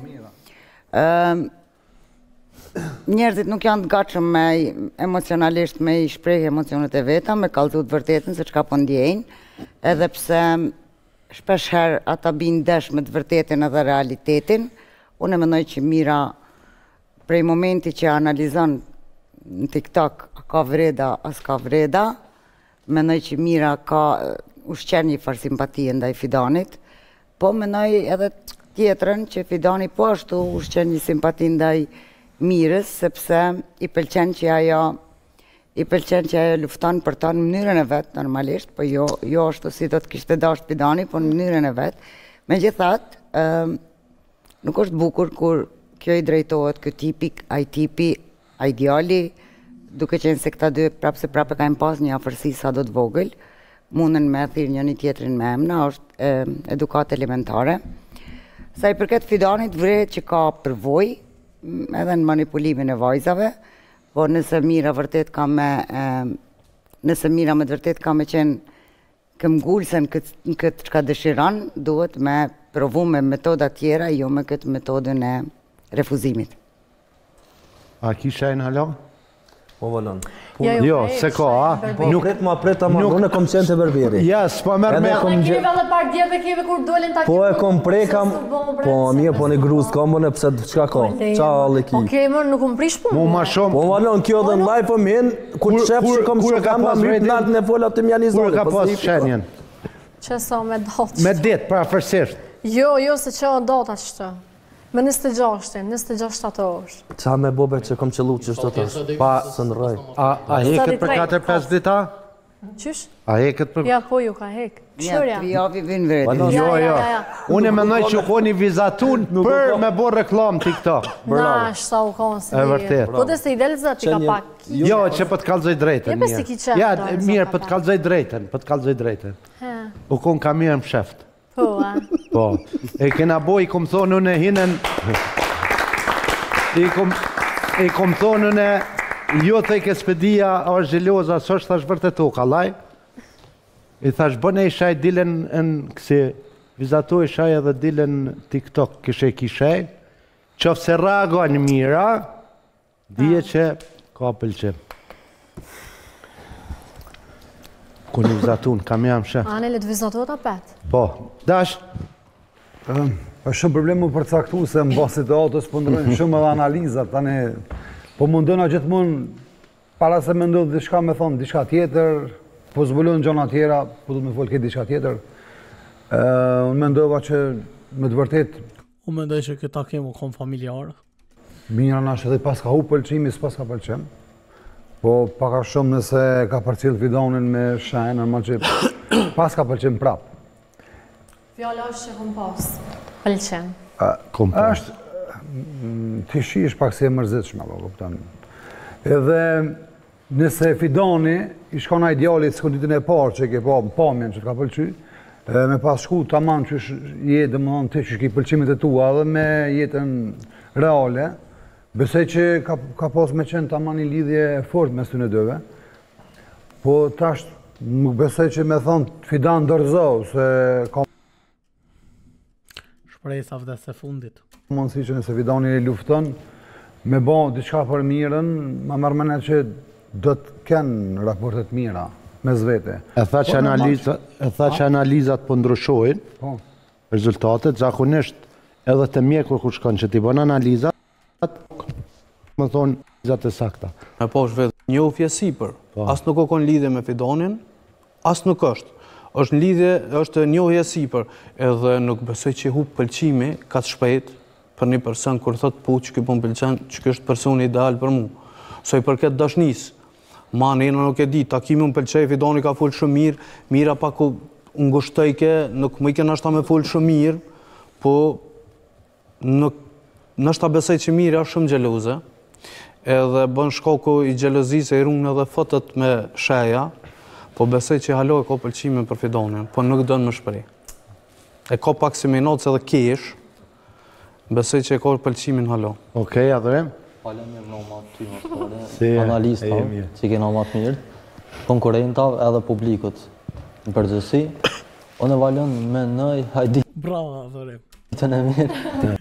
Njerëzit nuk janë të gatshëm me emocionalisht me i shpreh emocionet e veta, me kallëzu të vërtetën se çka po ndjejnë, edhe pse shpesh herë ata bin desh me të vërtetën edhe realitetin. Unë mendoj që Mira prej momenti që analizon në TikTok a ka vreda as ka vreda, mendoj që Mira ka ushqen një farë simpati ndaj Fidanit, po mendoj edhe tjetrën që Fidani po ashtu ushqen një simpati ndaj Mirës, sepse i pëlqen që ajo lufton për ta në mënyrën e vetë, normalisht, po jo ashtu si do të kishte dashur Fidani, po në mënyrën e vetë. Megjithatë, nuk është bukur kur kjo i drejtohet ky tipi, ai tipi, ai djali, duke qenë se këta dy prapë kanë pas një afërsi sa do të vogël, munden me thirr njëri tjetrin me emra, është edukat elementare. Sa i përket Fidanit, vret që ka përvojë edhe në manipulimin e vajzave, po nëse Mira me të vërtet ka me qenë këmgullse në këtë çka dëshiron, duhet me provu me metoda tjera, jo me këtë metodën e refuzimit. A ki shajnë hala? Po volon. Jo, se ka, a? Nuk pret ma, unë e kom qenë të Berberi. Ja, s'pa merë me... Në kemi vëllë par djeve keve kur dolin ta po e kom prekam, po mirë, po një gruz kam bëne pëse qka ka, qa alë ki. Okej, mërë nuk më prish punë. Mu ma shumë... Po valon, kjo dhe në live po minë, kur qep që kom shkam nga mërë nartë në fola të mjani zore. Kur ka pas shenjen? Që sa me datë? Me ditë, pra fërsisht. Jo, se që o datë qëtë. Me 26 orë. Qa me bobe që kom qëllu që shtë të është? Pa, së në rëj. A heket për 4-5 dita? Qysh? A heket për... Ja, po ju ka hek. Ja, 3 javi vinë vetë. Jo. Unë e mendoj që koni vizatun për me bo reklam TikTok. Nash, sa u konë si. E vërtet. Po dhe se i delë zëti ka pak. Jo, që për të kalzoj drejten. Jepe si ki qeftë. Ja, mirë, për të kalzoj drejten. U konë ka mirë më sheft. Po, a? Po, e kena boj, i kom thonë unë e hinën, i kom thonë unë e, jo të i kespedia, është gjeloza, së është thash vërte to, kalaj, i thash bëne i shaj dilen në kësi, vizatu i shaj edhe dilen TikTok, këshe i kishaj, qofë se rago në mira, dhije që ka pëlqim. Ku një vizatun, kam jam shë. Ane, le të vizatu të apet? Po, dash, është shumë problem më përcaktu se në basit e autos pëndrojnë shumë edhe analizat, tani po mundona gjithmonë para se me ndodhë diçka me thonë diçka tjetër, po zbulon gjona tjera, po du me folë këtë diçka tjetër. Unë mendova që me të vërtet... Unë mendoj që këta kemë u kom familjarë. Mira nash edhe pas ka hu pëlqimi, s'pas ka pëlqim. Po paka shumë nëse ka përcjell Fidonin me shenjë, normal që pas ka pëlqim prap. Fjalla është që kom pas. Pëlqen. Është, të shish pak si e mërzitshme, po kupton. Edhe nëse Fidoni i shkon ai djalit sekonditën e parë që ke pa pamjen që të ka pëlqy, me pas shku tamam që jetë domethënë ti që ke pëlqimet e tua edhe me jetën reale, besoj që ka pas me qenë tamam një lidhje fort mes tyre dyve. Po tash nuk besoj që me thonë Fidan dorëzoi se ka shpresa vdes e fundit. Mundësi që nëse Fidani lufton me bo diçka për mirën, ma mërë mene që do të kenë raportet mira mes vete. E tha që analizat po ndryshojnë, rezultatet, zakonisht edhe të mjeku kur shkon që t'i bën analizat, më thonë analizat e sakta. Po është vetë njohje sipër, as nuk ka lidhje me Fidonin, as nuk është. Është lidhje, është njohje sipër, edhe nuk besoj që hub pëlqimi ka të shpejt për një person kur thot po që ky po m'pëlqen, që ky është personi ideal për mua. Sa i përket dashnisë, ma nëna nuk e di, takimi më pëlqej, Fidoni ka folë shumë mirë, mira pak u ngushtojke, nuk më i ke nashta me folë shumë mirë, po nuk nashta besoj që mira është shumë xheloze, edhe bën shkoku i xhelozisë e runë edhe fotot me sheja, po besoj që halo e ka pëlqimin për Fidonin, po nuk do në më shprej. E ka pak si minocë edhe kesh, besoj që e ka pëlqimin halo. Okej, Adrem? Falem mirë në ma ty më store, analista që kena ma të mirë, konkurenta edhe publikut në përgjësi, unë e valen me nëj hajdi... Bravo, Adrem. ...ditën e mirë.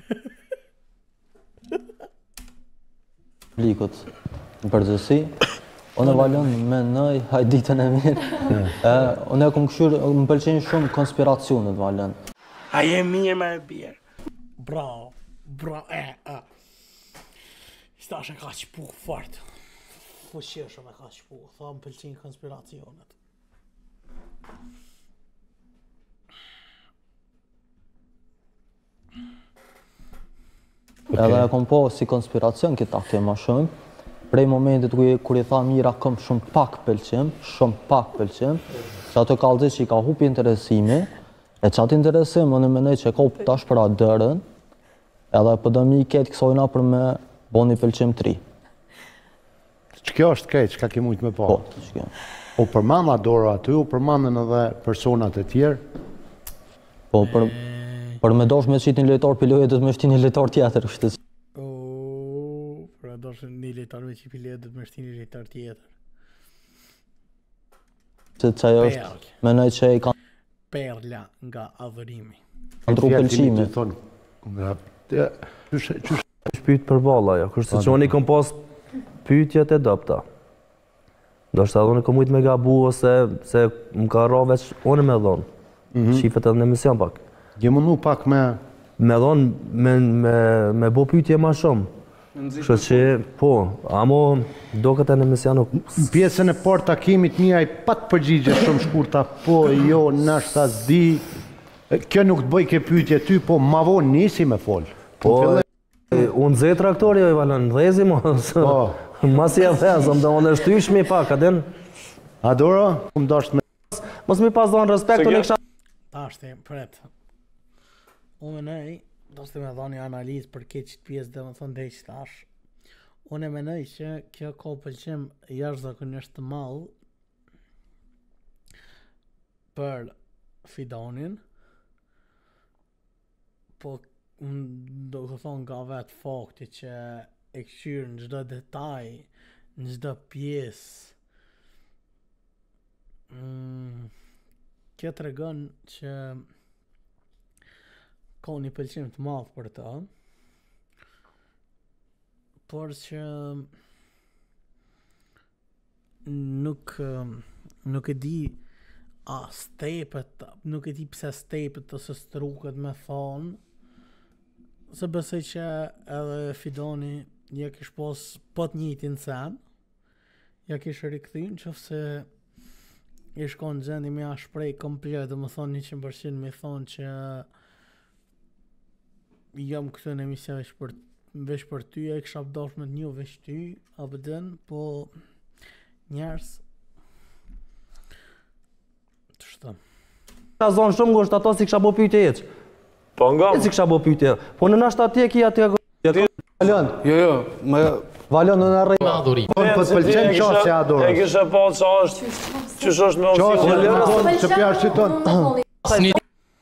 Publikut në përgjësi, unë e valen me nëj hajditën e mirë. Unë e kom këshur, më pëlqenjë shumë konspiracionet, valen. A je mirë me e bjerë. Bravo, bravo, Sta është e ka qpuk fort. Fuqishëm e ka qpuk, tha më pëlqin konspiracionet. Edhe e kom po si konspiracion këta ke ma shumë, prej momentit kur i tha Mira kom shumë pak pëlqim, që ato ka aldhe që i ka hupi interesimi, e që atë interesim më në menej që ka hupi tash për atë dërën, edhe për dëmi i ketë kësojna për me bo një pëlqim 3. Që kjo është kejtë, që ka ki mujtë me po? Po, që kjo. U përmanda Doro aty, u përmandën edhe personat e tjerë? Po, për me dosh me qitë një lejtar piloje, dhe të me shti një lejtar tjetër, kështë të për me dosh një lejtar me qitë piloje, dhe të me shti një lejtar tjetër. Që qaj është, menaj që i ka... Perla nga adhërimi. Andru pëlqime. është pyet për balla ajo, kështu që unë i kom pas pyetjet e dobta. Do shta unë kom ujtë me gabu ose se më ka ra veç unë me dhonë. Shifet edhe në emision pak. Je mundu pak me... Me dhonë me bo pyetje ma shumë. Kështu që, po, amo do këtë në emision nuk... Pjesën e parë takimit një ai pat përgjigje shumë shkurta, po, jo, nashta zdi... Kjo nuk të bëj ke pyetje ty, po, ma vonë nisi me folë. Po, unë zë traktori jo i valën, dhezi mo, mas i e dhezëm, dhe unë është tyshmi pak, adin? Adoro, më dasht me... Mos mi pas dhonë respekt, unë i kësha... Ashtë, pret. Unë nej, do s'te me dhoni analizë për këtë pjesë dhe më thonë dhe i qëtash. Unë e menoj që kjo ka pëlqim jashtëzakonisht të madh për Fidonin, po do të thonë nga vetë fakti që e këshyrë në çdo detaj, në çdo pjesë. Kjo tregon që ka një pëlqim të madh për ta, por që nuk e di stepet, nuk e di pse stepet ose struket me thonë, se besoj që edhe Fidoni ja kish pos po të njëjtin sen, ja kish rikthyn qofse i shkon gjendi me a shprej komplet, dhe më thonë 100% me thonë që jam këtu në emision veç për ty, e kisha dash me të një veç ty, abeden, po njerës të shtëm. Ka zonë shumë ngosht ato si kisha bo pyjtje eq. Po nga? Si kisha bo pyjtje. Po në nashtë atje ki atje... Valion. Jo. Valion në në rejtë. Po të pëlqen qasë që adorës. E kishe pa që është me qasë që pja është qiton.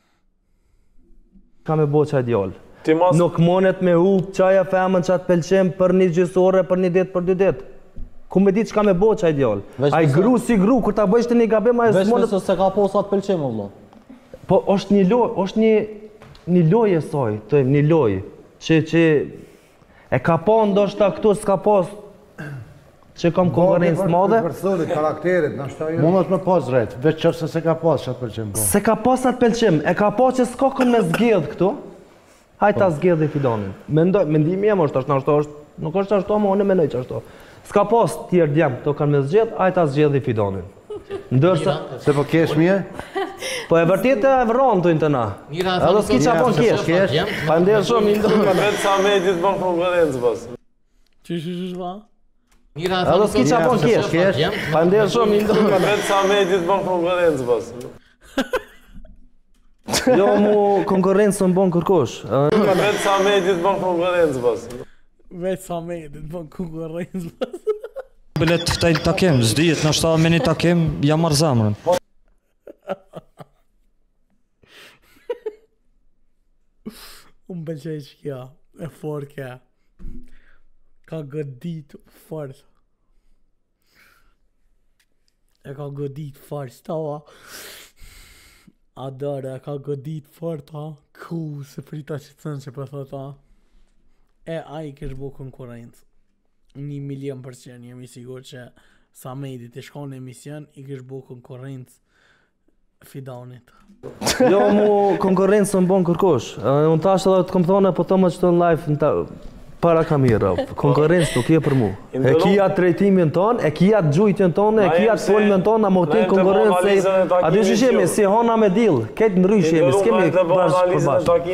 Ka me bo qaj djallë. Nuk monet me hup qaja femën që atë pëlqem për një gjysore, për një ditë, për 2 ditë. Ku me ditë që ka me bo qaj djallë. A i gru si gru, kur ta bëjshtë një gabim, a i së monet... Veç nëse se ka posat pëlqem, vëllo. Po është një lojë e soj, një lojë, që e ka po ndoshta këtu s'ka pos që kam konkurencë madhe. Personit, karakterit, në ashtaj... Mundet me pas drejt, veç qëfë se ka pas që atë pëlqim. Se ka pas atë pëlqim, e ka po që s'ka kën me zgjedh këtu, hajta zgjedh i Fidonin. Mendimi jem është ashtu, nuk është ashtu, ma unë menoj që ashtu. S'ka pas tjerë djemë këto kanë me zgjedh, hajta zgjedh i Fidonin. Ndërsa... Se po kesh mje? Po e vërtet e vronë të na. Edhe s'ki qa po kesh. Pa ndirë shumë, vetë sa me ditë bon konkurencë, bas. Që va? Edhe s'ki qa po kesh. Pa ndirë shumë, vetë sa me ditë bon konkurencë, bas. Jo mu konkurencë në bon kërkosh. Vetë sa me ditë bon konkurencë, bas. Vetë sa me ditë bon konkurencë, bas. Bilet të ftajnë takim, zdijet, në shta me një takim, jam marrë zamrën. Unë bëqej që kja, e fort kja. Ka godit fort. E ka godit fort, stava. Adore, e ka godit fort, ha. Ku, se frita që të thënë që për thot, ha. E a i kësh bo konkurencë. 1,000,000% jemi sigur që Samedi të shkon në emision i kësh bo konkurencë Fidonit. Jo mu konkurencë në bon kërkosh. Unë tash edhe të kom thone, po të më qëtë në live para kamera. Konkurencë nuk je për mu. E kia trejtimin tonë, e kia gjujtjen tonë, e kia folmen tonë, a mohtin konkurencë. A dy që shemi, si hona me dil, ketë në rysh jemi, s'kemi bashkë për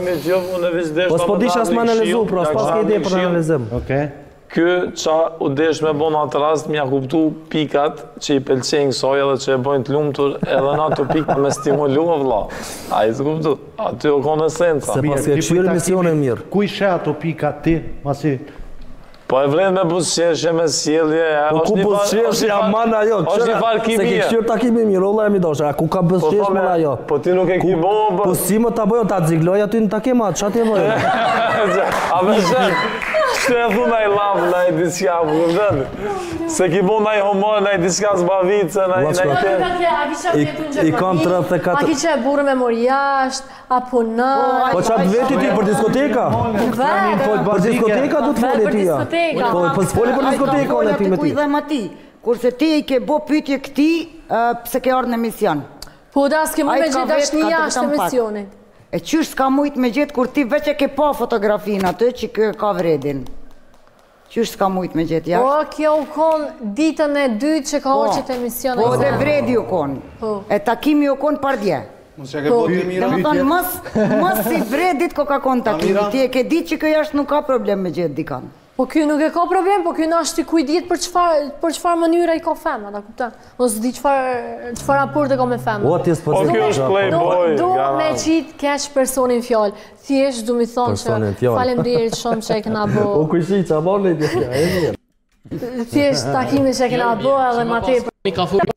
bashkë. Po s'po dish as më analizu, pro, s'pas ke ide për analizim. Ky qa u desh me bon atë rast, mja kuptu pikat që i pëlqenjë kësoj edhe që e bojnë të lumëtur edhe në ato pika me stimulu e vla. A i të kuptu, aty o konë esenca. Se pas ke qyrë misionin mirë. Ku i shë ato pika ti, masi? Po e vlen me busqeshje, me sjellje. Po ku busqeshje, aman ajo. është një farë kimie. Se ke qyrë takimi mirë, olla e mi doshe, a ku ka busqeshje më ajo. Po ti nuk e ki bombë. Po si më ta bëjo, ta dzigloj aty në takimat, qa ti e bëjo? A me shenë, që e thu na i lavë, na i diska, më vëndë. Se ki bo na i homoj, na i diska zbavice, na i te... I kam 34... A ki që e burë me mor jasht, apo në... Po qatë veti ti për diskoteka? Për diskoteka du të foli ti ja. Po s'foli për diskoteka o në ti me ti. Dhe ma ti, kurse ti i ke bo pytje këti, pse ke orë në emision. Po da s'ke mu me gjithë ashtë një jashtë emisionit. E qysh s'ka mujt me gjithë kur ti veç e ke pa fotografinë atë që kjo ka vredin. Qysh s'ka mujt me gjithë jashtë? Po, kjo u konë ditën e dytë që ka oqit emisionet. Po, dhe vredi u konë. E takimi u konë pardje. Dhe më thonë, mës si vredit ko ka konë takimi. Ti e ke ditë që kjo jashtë nuk ka problem me gjithë dikanë. Po kjo nuk e ka problem, po kjo në është i kujdit për qëfar mënyra i ka femma, da kupta? Nësë di qëfar raport e ka me femma. O kjo është playboy. Du me qitë keq personin fjallë. Thjesht du mi thonë që falem dirit shumë që e këna bo. O kujshi që a borë në i mirë. Thjesht takimi që e këna bo edhe ma te për...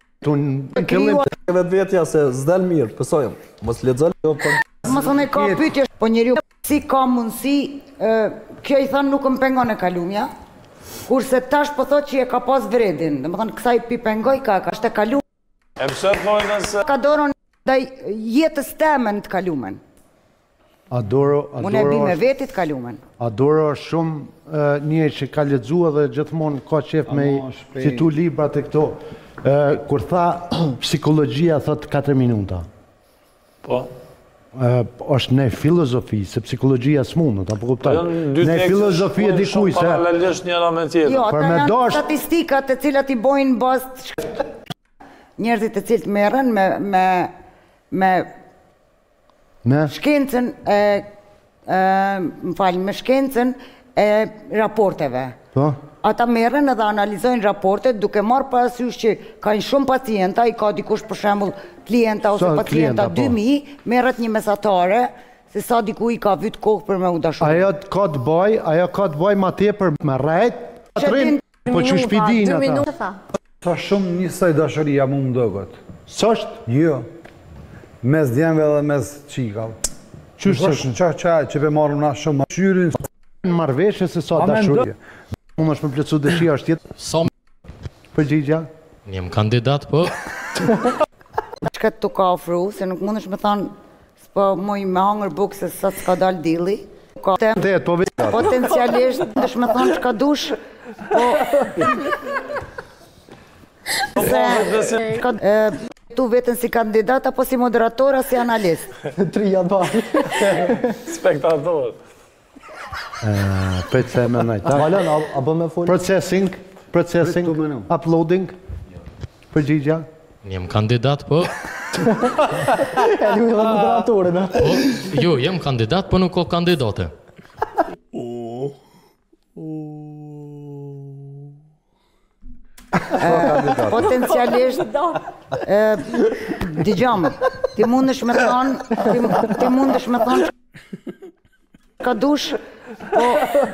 Vetë vetja se zdel mirë, pësojmë. Mos ledzëll, jo për... Më thonë e ka pytje, po njeri si ka mundësi, kjo i thonë nuk më pengon e kalumja, kurse tash po thot që e ka pas vredin, dhe më thonë kësa i pipengoj ka është e kalumen. E pëse të thojnë nëse... Ka doron dhe jetës temen të kalumen. Unë e bi me vetit kalumen. Adoro është shumë një që ka ledzu edhe gjithmonë ka qef me citu librat e këto. Kur tha psikologjia thot 4 minuta. Po. Është ne filozofi, se psikologjia s'mundet, apo kuptoj? Ne filozofi e dikuj se... Paralelisht njëra me tjetër. Jo, ata janë statistikat të cilat i bojnë bazë njerëzit të cilët merren me shkencën me shkencën e raporteve. Po? Ata merren edhe analizojnë raportet duke marrë parasysh që kanë shumë pacienta, i ka dikush për shembull klienta ose pacienta 2000, merret një mesatare se sa diku i ka vyt kohë për me u dashuar. Ajo ka të baj ma tepër me rrejt, po që shpidin ata. Sa shumë njësoj dashuria mu më dëgët. Sështë? Jo. Mes djemve dhe mes qikave. Qështë në qaj që pe marrëm na shumë qyrin. Në marveshe se sa dashuria. Unë është me plëcu dëshia është tjetë. Sa përgjigja? Njem kandidat, po. Qëka të ka ofru, se nuk mund është me thanë, s'po moj me hangër bukë se sa s'ka dal dili. Potencialisht, është me thanë qëka dush, po... Tu vetën si kandidat, apo si moderator, a si analist? Trija bërë. Spektator. Pëjtë se me najta. Valen, a bë me folë? Processing, uploading, përgjigja. Njem kandidat, po. E një dhe moderatorin, a? Jo, jem kandidat, po nuk ko kandidate. Potencialisht, digjam, ti mundesh me thonë, ka dush, po...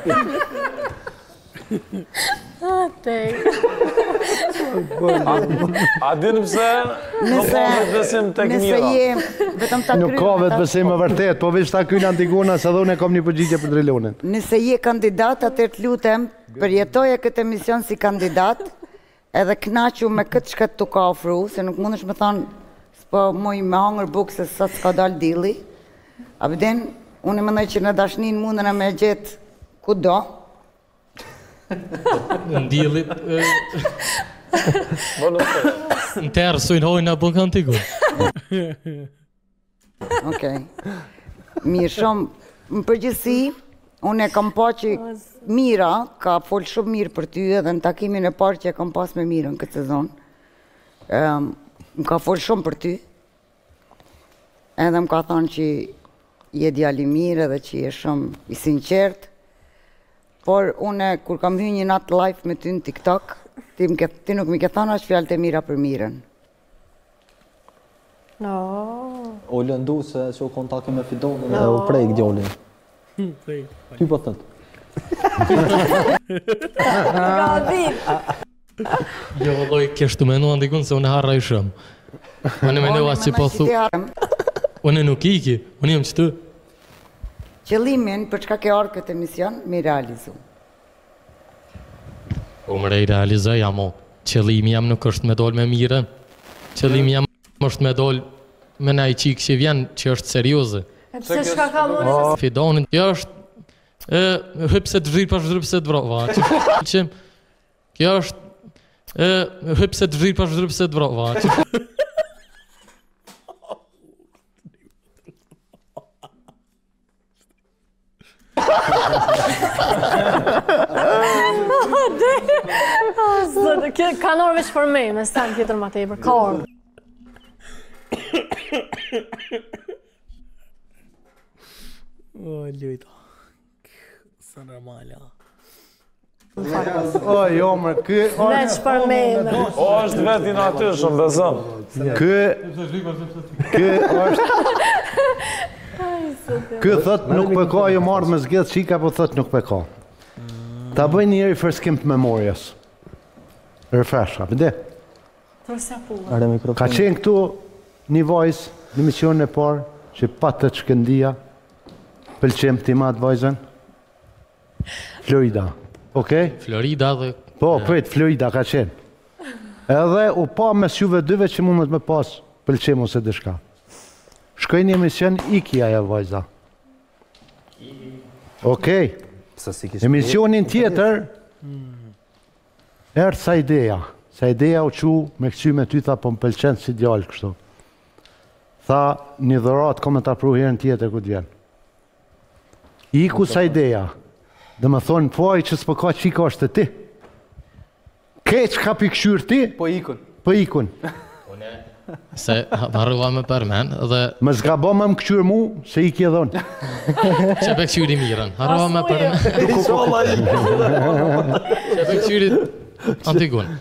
A dinë pëse nuk ka vetë besim të këmira? Nuk ka vetë besim e vërtet, po veç ta kynë Antigona se dhune kom një përgjigje për Drilonin. Nëse je kandidat, atër të lutem, përjetoje këtë emision si kandidat, edhe knaqu me këtë shket të ka ofru, se nuk mundesh me thonë, s'po moj me hangër bukë se sa s'ka dal dili. Abden, unë më nëjë që në dashnin mundën e me gjithë ku do. Në dilit... Në terë sujnë hojnë a bënë Antigon. Okej. Mirë shumë. Më përgjithsi, unë e kam pa që Mira ka folë shumë mirë për ty edhe në takimin e parë që e kam pas me Mirën këtë sezon. Më ka folë shumë për ty. Edhe më ka thonë që je djali mirë edhe që je shumë i sinqert. Por une, kur kam hy një natë live me ty në TikTok, ti nuk mi ke thana që fjallë të mira për Mirën. O lëndu se që u kontakti me Fidonin e u prejk djolin. Ty po thëtë. Jo, vëlloj, keshtu menu Antigon se unë harra i shumë. Unë menu asë që po thu... Unë nuk iki, unë jem qëtu. Qëllimin për çka ke orë këtë emision, mi realizu. Unë rej realizoj, amo, qëllimi jam nuk është me dollë me mire. Qëllimi jam është me dollë me na i qikë që vjen, që është serioze. E pëse shka ka më? Fidonin, kjo është, hypse të vrirë pa vrirë të vrova. Kjo është, hypse të vrirë pa vrirë të vrova. Ka në orë veç për me, me stan tjetër ma tepër, ka orë. O, ljujta. Së normala. O, jo, mërë, kë... Veç për me. O, është vetë i natyrshëm, besëm. Kë është... Kë thët nuk përka, jo marrë me zgjedh qika, po thët nuk përka. Ta bëj njëri first skim të memorias. Refresha, vënde. Ka qenë këtu një vajzë, në misionin e parë, që patë të shkëndia, pëlqem të imat vajzën. Florida, okej? Florida dhe... Po, këtë, Florida ka qenë. Edhe u pa mes juve dyve që mundet me pas pëlqem ose dëshka. Shkoj një emision, iki aja vajza. Okej. Emisionin tjetër, erë sa ideja, sa ideja u qu me këqy me ty, tha, po më pëlqen si djallë kështu. Tha, një dhërat komentar pru herën tjetër ku t'vjen. Iku sa ideja, dhe më thonë, po ai që s'po ka qika është e ti. Keq ka pi këshyr ti? Po ikun. Po ikun. Se harrova me përmen dhe... Më zgabo më këqyr mu, se i kje dhonë. Që pe këqyri mirën. Harrova me përmen. Që pe këqyri antigun.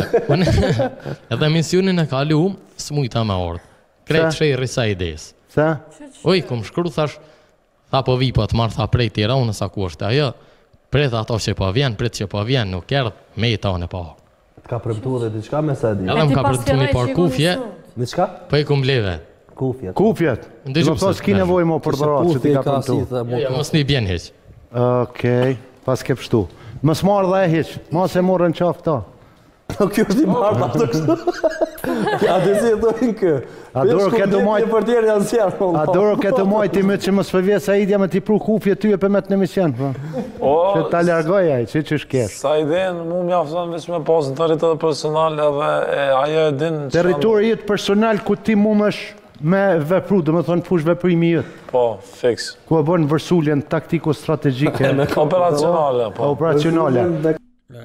Edhe misionin e kalu, s'mujta me ordë. Krejt shej risa ides. Sa? Oj, kom shkru, thash, tha po vi po të marrë, tha prej tira unë sa ku është ajo. Pret ato që po vjen, pret që po vjen, nuk erdh me i tane po. Ka premtu dhe diçka me sa di. Edhe më ka premtu një par kufje. Diçka? Po i kum bleve. Kufjet. Kufjet? Në thos s'ki nevoj mo për dhërat që ti ka premtu. Jo, mos një bjen heq. Okej, pas ke pështu. Mës marrë dhe e heq, mos e morën qafë ta. Kjo është i marrë ato kështu. A të si e dojnë kë? A doro këtë majtë për tjerë janë sjarë. A doro këtë majtë me që mës përvje sa idja me t'i pru kufje ty e për me të në mision. Që ta largoj aj, që shkesh. Sa idejen mu mjafton veç me pas në territor personal edhe ajo e din... Territori jetë personal ku ti mund është me vepru, dhe me thonë fush veprimi jëtë. Po, fix. Ku e bënë vërsulljen taktiko-strategjike. Operacionale, po. Operacionale.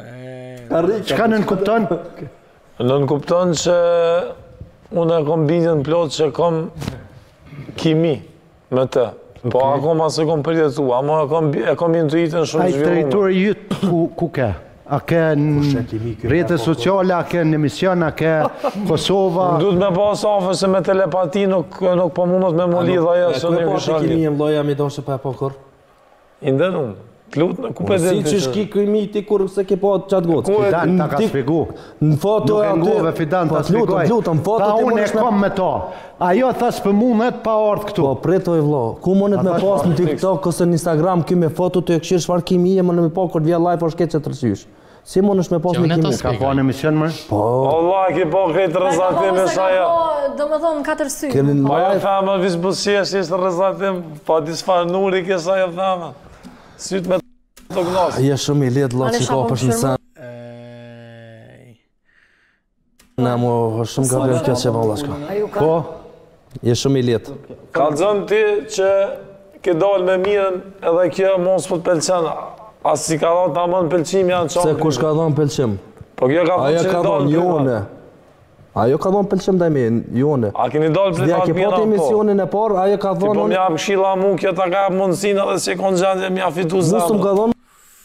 Qka nën kupton? Nën kupton që unë e kom bindjen plot që kom kimi me të. Po akoma se kom përjetu, ama e kom intuitën shumë zhvillume. Ai territori jytë ku ke? A ke në rrjetet sociale, a ke në emision, a ke Kosova? Duhet me pas afer se me telepati nuk po mundot me më lidha ajo së një këshalli. Kimi e mdoja mi doshe pa e po kur? Inden unë. Plut në kupe dhe si që shki kimi ti kur se ke po qatë gocë. Fidan ta ka spigu. Në foto e aty... Fidan ta spigoj. Ta unë e kom me to. Ajo thas për mundet pa ardhë këtu. Po pretoj vlo. Ku mundet me pas në TikTok ose në Instagram ki me foto të e këshirë shfar kimi e më në me po kur vja live o shke që të rësysh. Si mund është me pas me kimi? Ka po në emision më? Po. Allah, ki po këtë rëzatim e shaja. Do me thonë 4 sy. Ajo thama visë busjesh ishtë rëzatim, pa disfar nuri kësa ajo thama. Sytë me të gnasë. Je shumë i letë la që ka për shumë sen. Ne mo shumë ka vërë kjo që valla shka. Po? Je shumë i letë. Ka zënë ti që ke dalë me mirën edhe kjo mos për të pelqen. Asë si ka dhonë ta më në pelqim janë qamë. Se kush ka dhonë pelqim? Po kjo ka ajo ka dhonë jone. Ajo ka dhonë pelqim dhe mi, jone. A keni dalë për të mirë po? Emisionin e parë, ajo ka dhonë... Ti po mja këshila mu, kjo ta ka mundësin edhe si konë gjendje mja fitu zemë. Mustum ka dhonë...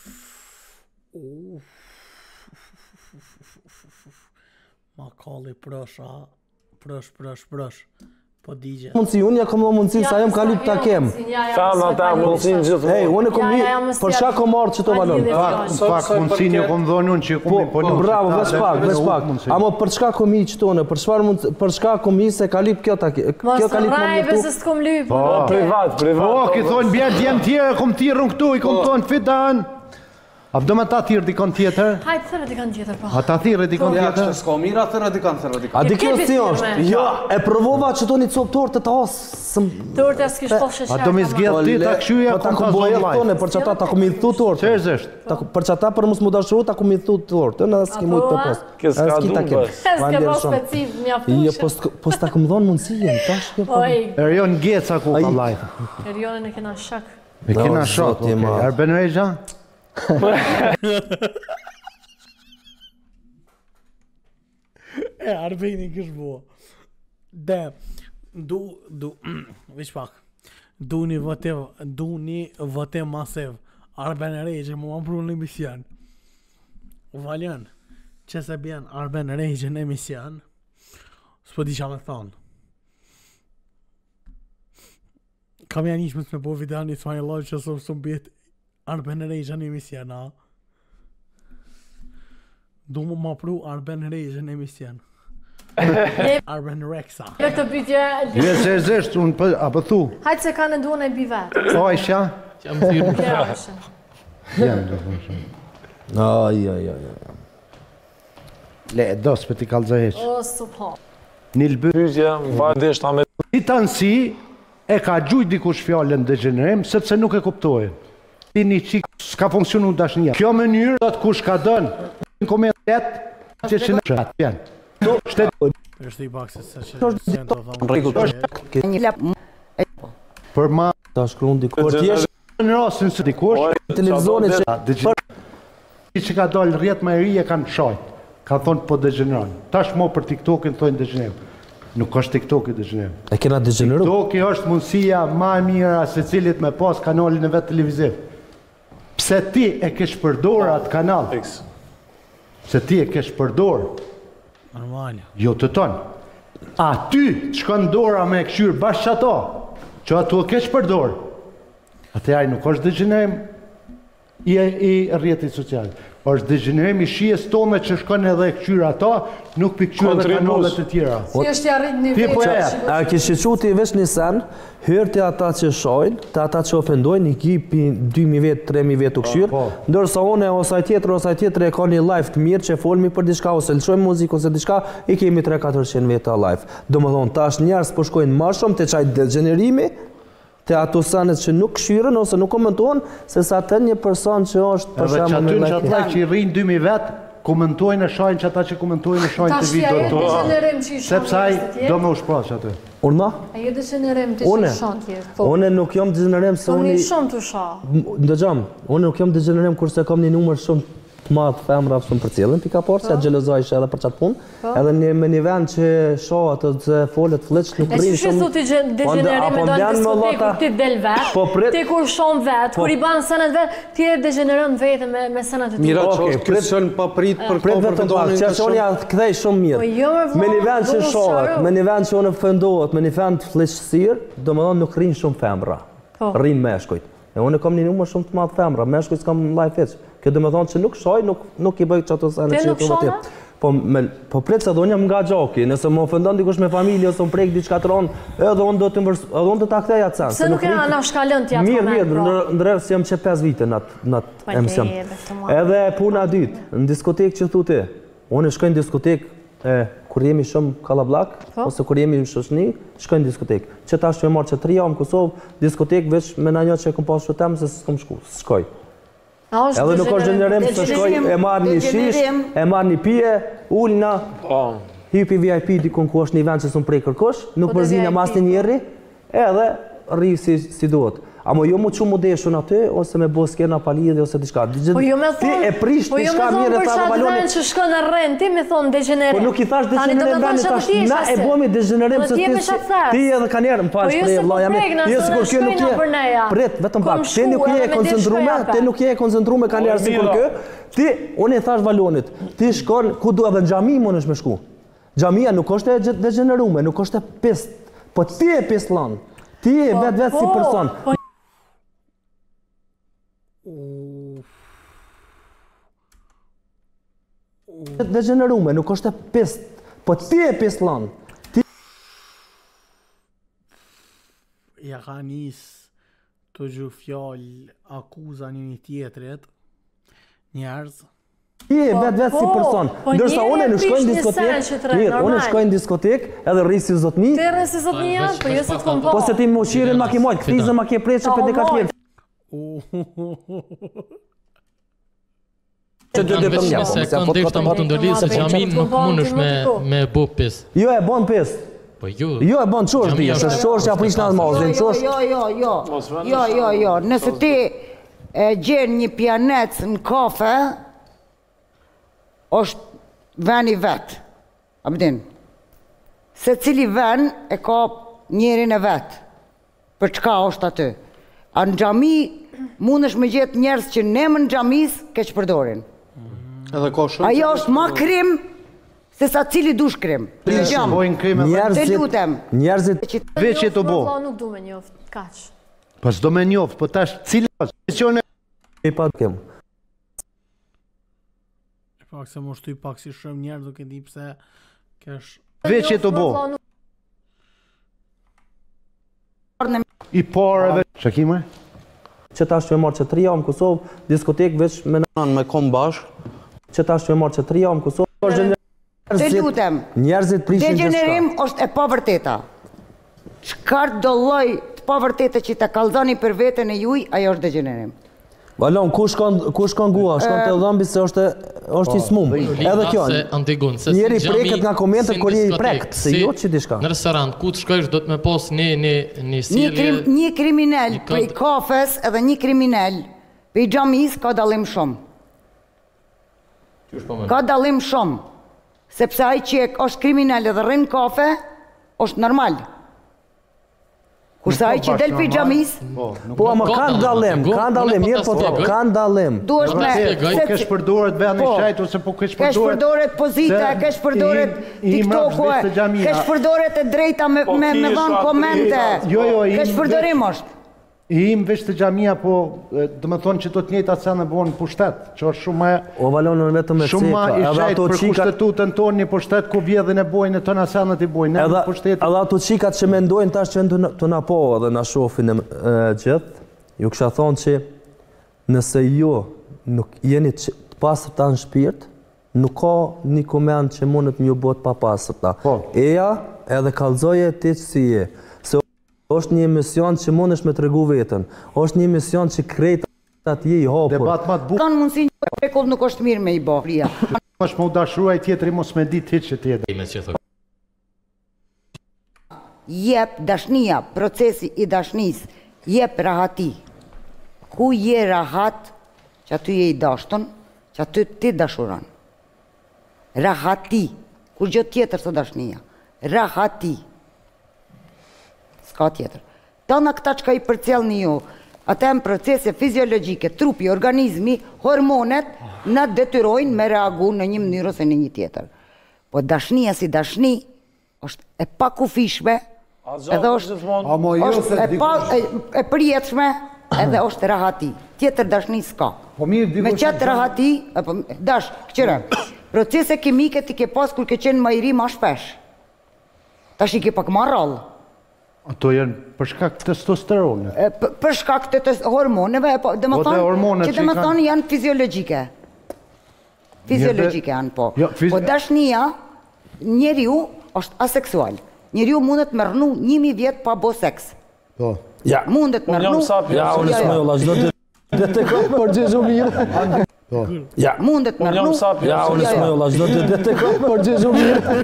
Ma kalli prësha, prësh. Po digje. Mundësi, unë ja kom do mundësi, sa jem ka lip ta kem. Fama ta mundësin gjithë. Hej, unë e kom li, për shka kom ardhë që të valon. Pak mundësin e kom dhonë unë që kom i ponu. Bravo, veç pak. Amo për shka kom i që tonë, për shka kom i se ka lip kjo ta kem. Mos rajve se s'kom lip. Po, privat. Po, ki thonë bjerë djemë tjere, kom tirën këtu, i kom thonë fitan. A do me ta thirë dikon tjetër? Hajtë thërë dikon tjetër, po. A ta thirë dikon tjetër? Ja, që s'ka mira, thërë dikon. A di kjo si është? Ja, e provova që to një copë tortë të asë... Tortë asë kishë posë shësherë. A do me zgjedhë ti ta këshyja kom ta zonë lajë? Për që ata ta kom i thu tortë. Që është është? Për që ata për mus më dashuru ta kom i thu tortë. Në s'ki mujtë të posë. Kësë ka duke. S'ke po specif, mjaftushë. Po s'ta kom dhonë mundësijen, tash kjo po. Erion Geca ku ka lajtë. Erionin e kena shak. E kena shak, Arben Rejxa? Arbeni kështë bua. Dhe, vish pak, du një vote masiv. Arben Rejxe mu më pru në emision. Valjan, që se bjen Arben Rejxe në emision, s'po di qa me thonë. Kam janë ishme të me po video një të fajnë lojë që së bjetë Arben Rejxe në emision, a? Du më pru Arben Rejxe në emision. Arben Rexa. Këtë pytje... Vje zeshtë, unë apë thu. Hajtë se ka në duon e bivet. O, isha? Që jam thyrë. Jam do të Aj. Le, dos për t'i kalëzë heqë. O, supo. Nilbë. Pytje, vajdesh ta me... Ti tanë si e ka gjujt dikush fjallën degenerim, sepse nuk e kuptojë. Ti një qikë s'ka funksionu dashnia. Kjo mënyrë, të kush ka dënë, në komendet, që që në shatë, janë. Është i bakse sa që janë të thonë. Për ma... Ta shkruan dikur. Ti je në rastin se dikush... televizionit që... që ka dalë rrjet më e ri e kanë shajt. Ka thonë po degeneron. Tash mo për TikTokin thonë degeneron. Nuk është TikToki degeneron. E kena degeneru? TikToki është mundësia ma e mira se cilit me pas kanalin e vetë televiziv. Pse ti e kesh përdor atë kanal? Pse ti e kesh përdor? Normal. Jo të tonë. A ty të shkon dora me e këshyrë bashkë ato, që ato e kesh përdor. Atë ai nuk është degenerim i rrjetit social. Është degenerim i shijes tome që shkon edhe e këshyrë ato, nuk pi këshyrë edhe kanalet e tjera. Si është ja rrit nivelin. A kishë quti veç një sen, hyrë të ata që shojnë, të ata që ofendojnë, i kipi 2.000 vetë, 3.000 vetë u këshyrë, ndërsa one osaj tjetër e ka një live të mirë që folmi për diçka, ose lëshojmë muzikë, ose diçka, i kemi 300-400 vetë a live. Do më thonë, tash njerës po shkojnë ma shumë të qaj degenerimi, të ato sanet që nuk këshyren ose nuk komentojnë, se sa të një person që është për shemë me like. Edhe që aty që ata që i rrinë 2.000 vetë, komentojnë e shajnë që ata që komentojnë e shajnë të video të to. Sepse aj do me u shprasë që aty. Urna? A je degenerim të që shanë tjerë? Une nuk jam degenerim se unë... Unë shumë të shanë. Ndëgjam, unë nuk jam degenerim kurse kam një numër shumë madh femra shumë për cilën, pika porë, se gjelozojsh edhe për qatë punë, edhe me një vend që shohat të folet fleq, nuk rrinë shumë... E që thu të degenerim e do në diskotek kur ti del vetë, ti kur shonë vetë, kur i banë senet vetë, ti e degeneron vetë me senet e ti. Mira që është këtë sënë pa pritë për këto për fendonin që shonë ja të kthej shumë mirë. Me një vend që shohat, me një vend që unë fendohet, me një vend fleqësirë, do më thonë nuk rrinë shumë femra, rrinë meshkujt. E unë kam një numër shumë të madh femra, meshkujt s'kam live fetch. Kjo dhe me thonë që nuk shoj, nuk i bëjt që ato sene që jetu dhe tip. Po prek se do njëm nga gjoki, nëse më ofendon dikush me familje, ose më prek diçka të ronë, edhe unë do t'a kthej atë sen. Pse nuk e anë shkallën t'ja të moment? Mirë, ndrevë si jam që 5 vite në atë emision. Edhe puna dytë, në diskotek që thu ti, unë shkojnë diskotek, kur jemi shumë kalablak, ose kur jemi shoshni, shkojnë diskotek. Që ta shkoj marrë që 3 javë në Kosovë, diskotek veç me në një që e kom pas shutem, se s'kom shkoj. Edhe nuk është gjenerim se shkoj e marrë një shish, e marrë një pije, ullna, hypi VIP dikun ku është një vend që s'un prej kërkosh, nuk përzinë e mas një njeri, edhe rri si duhet. Amo jo mu që mu deshun aty, ose me bo skena palidhe, ose diçka. Ti e prisht diçka mirë e thava baloni. Po jo me thonë për qatë vend që shkën në rrën, ti me thonë degenerim. Po nuk i thash degenerim vend, tash na e bomi degenerim se ti edhe ka njerë, më falë shprej e vlaja me. Jo si kur kjo nuk je, prit, vetëm pak, ti nuk je koncentrume, ti nuk je koncentrume ka njerë si kur kjo. Ti, unë i thash balonit, ti shkon, ku du edhe në gjami më nësh me shku. Gjamia nuk është e degenerume, nuk është e pist, po ti e pist lan. Ti e vetë si person. Degenerume, nuk është e pist, po ti e pist lan. Ja ka njës të gju fjallë akuza një tjetërit, njerëz. Ti e vetë si person, ndërsa une në shkojnë diskotek, mirë, une shkojnë diskotek edhe rri si zotni. Ti rri si zotni janë, po jo se të kom po. Po se ti më qirin ma ki mojtë, këtizë ma ki preqë për dekat vjetë. Kanë veç një sekundë ishtë më të ndërli se gjamin nuk mund është me bu pis. Jo e bon pis. Po jo. Jo e bon qosh di, është qosh që aprish në atë mazin, qosh. Jo. Nëse ti e gjenë një pjanec në kafe, është ven i vetë. Abdin. Se cili ven e ka njerin e vetë. Për çka është aty. A në gjami mund është me gjithë njerës që ne më në gjamis ke që përdorin. Ajo është ma krim se sa cili dush krim. Të lutem. Njerëzit veç e të bo. Nuk du me njoft, kaq. Pas do me njoft, po tash cila e pa të kemë. Pak se më shtu i pak si shumë njerë duke di pse kesh... Veç e të bo. I pareve... Shakime? Që ta shtu e marrë që 3 javë në Kosovë, diskotek veç me nënë me kom bashkë. Që ta shtu e marrë që 3 javë në Kosovë, të lutem, njerëzit prishin gjëska. Degenerim është e pavërteta. Çkar do lloj të pavërtete që të kallzoni për veten e juj, ajo është degenerim. Valon, ku shkon gua? Shkon te dhëmbi se është i smum. Edhe kjo. Njeri preket nga komentet kur je i prekt, se jo që diçka. Në restorant, ku të shkojsh do të me pos një sjellje. Një kriminal prej kafes edhe një kriminal prej xhamis ka dallim shumë. Ka dallim shumë. Sepse ai që është kriminal edhe rrin kafe, është normal. Kurse ai që del pi xhamis, po ama kanë dallim, mirë po kanë dallim. Duhet me kesh përdoret vendi shajt ose po kesh përdoret pozita, kesh përdoret TikTok-u, kesh përdoret e drejta me dhënë komente. Kesh përdorim është. I im veç të xhamia, po do të thonë që do të njëjtat sa në bën pushtet, që është shumë o valon vetëm me shumë i shajt për kushtetutën tonë një pushtet ku vjedhin e bojnë të na sanat i bojnë në pushtet. Edhe ato çikat që mendojnë tash që të na po edhe na shohin gjithë, ju kisha thonë që nëse ju nuk jeni të pastërta në shpirt, nuk ka një koment që mundet m'ju bot pa pastërta. Eja edhe kallëzoje ti si je. është një emision që mundesh me tregu veten. Është një emision që krejt atje i hapur. Debat më të bukur. Kanë mundësi një rregull nuk është mirë me i bë. Është më u dashruaj tjetri mos me ditë hiç që tjetër. Jep dashnia, procesi i dashnisë, jep rahati. Ku je rahat, që aty je i dashtun, që aty ti dashuron. Rahati, kur gjë tjetër së dashnia. Rahati. Ska tjetër. Tëna këta që ka i përcjellni ju, ata e në procese fiziologjike, trupi, organizmi, hormonet, në detyrojnë me reagu në një mënyrë ose në një tjetër. Po dashnia si dashni, është e pakufishme, edhe është e përjetshme, edhe është rahati. Tjetër dashni s'ka. Me qëtë rahati, dash, këqyre, procese kimike ti ke pas kur ke qenë ma i ri ma shpesh. Tash i ke pak ma rallë. Ato janë për shkak të testosteronit. Për shkak të hormoneve, dhe më thonë janë fiziologjike. Fiziologjike janë, po. Po dashnia, njeriu është aseksual. Njeriu mundet me rënu 1000 vjetë pa bo seks. Po. Mundet me rënu... Ja, unë s'me jo, lasë do të kapë për gjezhu mirë. Ja, mundet me rënu... Ja, unë s'me jo, lasë do të kapë për gjezhu mirë.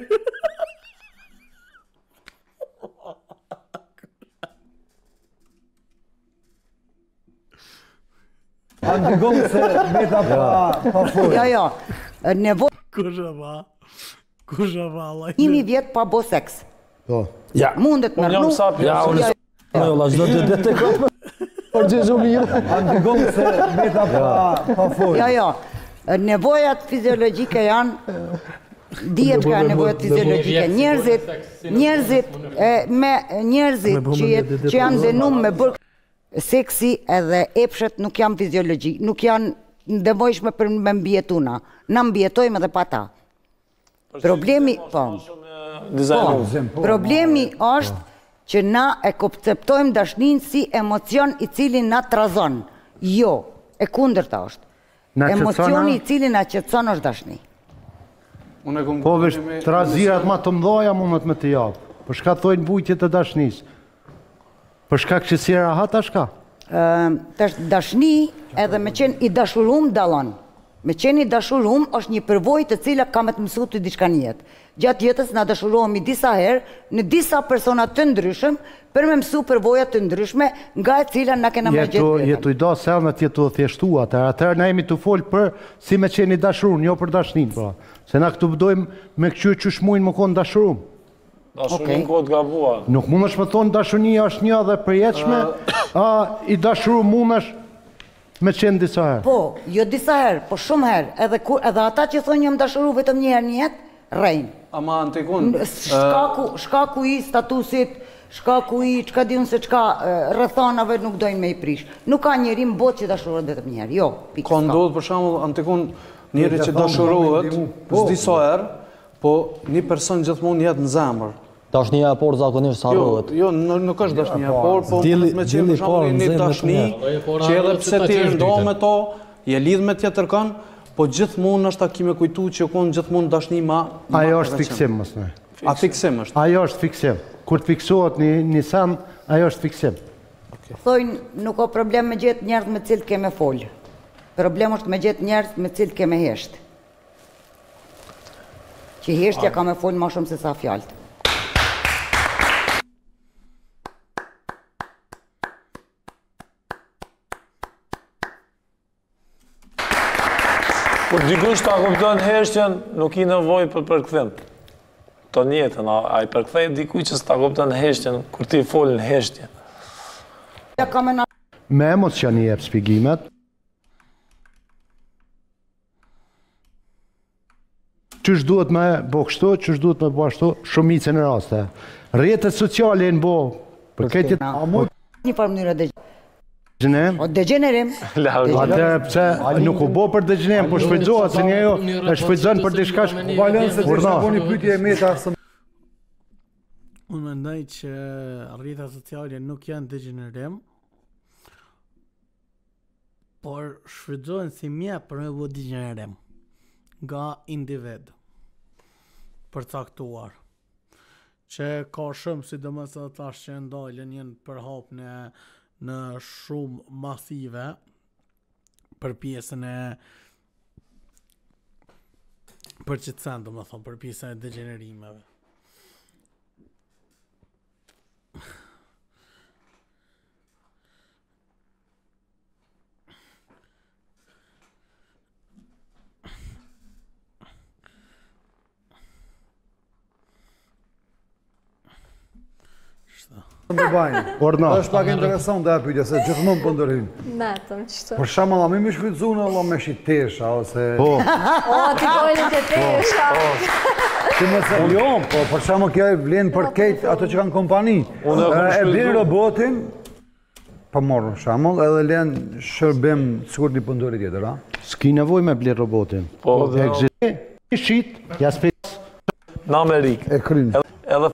Antigon se meta pa fojë. Ja, nevoj... Kusha va, Allah. 1000 vjetë pa bo seks. Po. Ja. Mundet me rënu... Ja, unë s'me jo, lasë do të kapë për gjezhu mirë. Antigon se meta pa fojë. Ja, nevojat fiziologjike janë... Dihet ka nevojat fiziologjike. Njerëzit që janë dënuar me bërë seksi edhe epshet nuk janë fiziologjik, nuk janë nevojshme për me mbjetuna. Na mbjetojmë edhe pa ta. Problemi është që na e konceptojmë dashnin si emocion i cili na trazon. Jo, e kundërta është. Emocioni i cili na qetëson është dashni. Po vesh trazirat ma të mdoja mundet me të japë. Për shka thojnë bujtje të dashnis. Për shkak që si rahat ashka? Dashni edhe me qenë i dashurum dalon. Me qenë i dashurum është një përvojë të cila ka me të mësu të diçka në jetë. Gjatë jetës na dashurohemi disa herë në disa persona të ndryshëm për me mësu përvojat të ndryshme nga e cila na kena me gjithë. Jetu i do selmet jetu thjeshtu atër na jemi të folë për si me qenë i dashurum, jo për dashnin. Se na këtu bëdojmë me këqyë që shmujnë më konë dashurum. Dashurin kohët ga bua. Nuk mund është me thonë dashunia është një dhe përjetshme, a i dashurum mund është me qenë disa herë. Po, jo disa herë, po shumë herë. Edhe ata që thonë jam dashuru vetëm një herë një jetë, rejnë. Ama antikun... Shkaku i statusit, shkaku i qka di unë se qka rëthanave nuk dojnë me i prish. Nuk ka njeri më botë që dashurohet vetëm një herë, jo. Ka ndodhë për shamull, antikun njeri që dashurohet, s'di so herë, po një person gjithmonë jetë në zemër. Dashnia e por zakonisht harrohet. Jo, nuk është dashnia e por, po me qenë për shamull një dashni, që edhe pse ti ndo me to, je lidh me tjetër kanë, po gjithmonë është aki me kujtu që konë gjithmonë dashni ma... Ajo është fiksim, mësë me. A fiksim është? Ajo është fiksim. Kur të fiksohet një san, ajo është fiksim. Thojnë, nuk o problem me gjithë njerët me cilë keme folë. Problem është me gjetë njerëz me cilë ke me heshtë. Që heshtja ka me folë ma shumë se sa fjallët. Kur dikush ta kupton heshtjen, nuk i nevoj për përkthim. Të njetën, a i përkthej dikuj që s'ta kupton heshtjen, kur ti folën heshtje. Me emocion i jep shpjegimet. Qysh duhet me bo kështu, qysh duhet me bo ashtu, shumicën e raste. Rrjetet sociale në bo, për këtë një farë mënyrë dhe dëgjenim. O dëgjenerim. Atëre pse nuk u bo për dëgjenim, po shpëjtëzohet se njejo e shpëjtëzon për diçka Unë mendoj që rrjetet sociale nuk janë dëgjenerim, por shfrytëzohen si mjek për me bë dëgjenerim nga individ përcaktuar, që ka shumë, sidomos ata që ndalen janë përhap në shumë masive për pjesën e përqetësen, domethënë për pjesën e degenerimeve. Është pak interesant dhe e pyetja, se gjithmonë po ndërhyjnë. Metëm, qështu. Për shembull, a më shfrytëzuan Allah me shitesha ose O, ti dojnë të tesha. Jo, po për shembull kjo e vlen për këtë ato që kanë kompani. E vlen robotin, po morr shembull, edhe lën shërbim sikur një punëtori tjetër, a? S'ki nevojë me ble robotin. Po, ekziston. Shit, ja spes. Në Amerikë. E kryn. Edhe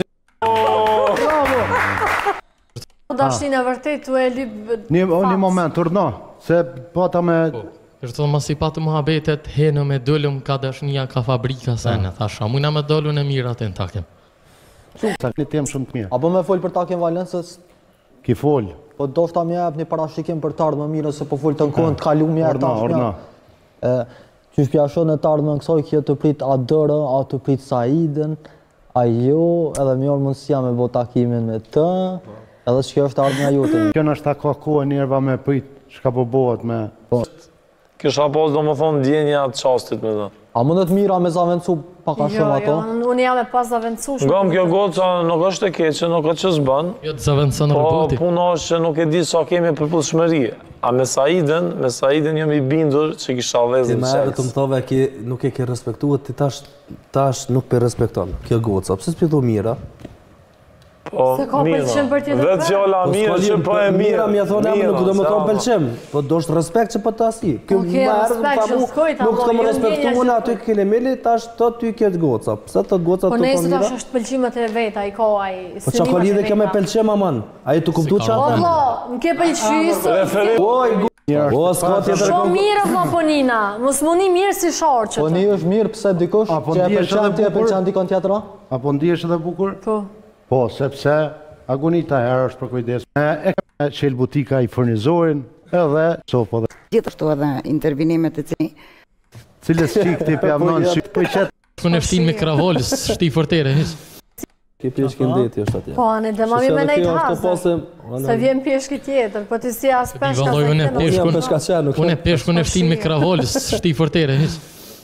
Dashnin e vërtet tu e lyp. Një moment, urna, se pata me... Kështë të mos i patë muhabetet, henë me dollum ka dashnia, ka fabrika sene, thasha, mujna me dollun e mirat e në takem. Sakni tem shumë të mirë. Apo me folë për takem Valensës? Ki folë. Po do shta mje ep një parashikim për të ardhë më mirë, se po folë të në kohën të kalu mje e tash mje. Që shpjashon e të ardhë më nëksoj, kjo të prit a dërë, a të prit Saidën, a jo, edhe mjërë mundësia me bo takimin me të, edhe që kjo është ardhë nga jote. Kjo në është ta ka kohë njerëva me prit, shka po bohet me... Kisha pas do më thonë djenja të qastit me dhe. A mundet mira me zavencu paka shumë ato? Jo, unë jam e pas zavencu shumë. Nga më kjo goca nuk është e keqe, nuk është që zbën. Jo të zavencën roboti. Po puna është që nuk e di sa kemi përputhshmëri. A me Saidën jam i bindur që kisha vezën qelës. Ti me të më thove nuk e ke respektuar, ti tash nuk pe respekton. Kjo goca, pëse s'pjetu mira? Se ka pëlqim për tjetër vetë fjalla mirë që po e mirë. Mira, thonë nuk do më kam pëlqim. Po do është respekt që po të asi. Nuk të më respektu unë aty kële mili, tash të ty këtë goca. Pëse të goca të po mira? Po nesë tash është pëlqimet e veta, i ka aj sënimet e veta. Po që ka lidhe kjo me pëlqim, aman? A i të kuptu që atë? O, më ke pëlqysë. Shumë mirë më ponina, mos muni mirë si sharqët. Po një është mirë pëse dikush që e pëlqen dikon tjetëra? Apo ndihesh edhe bukur? Po, sepse agonita herë është për kujdes. E ka qelë butika i furnizorin edhe sopo dhe... Gjithashtu edhe intervinimet e cilës qik ti për javnon sy... Kën e shtin me kravolës, shti fortere, hish. Ki pjeshki ndeti është atje. Po, anë dhe mami me nejtë hasë. Se vjen pjeshki tjetër, po të si as peshka se këtë. Unë e peshkën e shtin me kravolës, shti fortere, hish.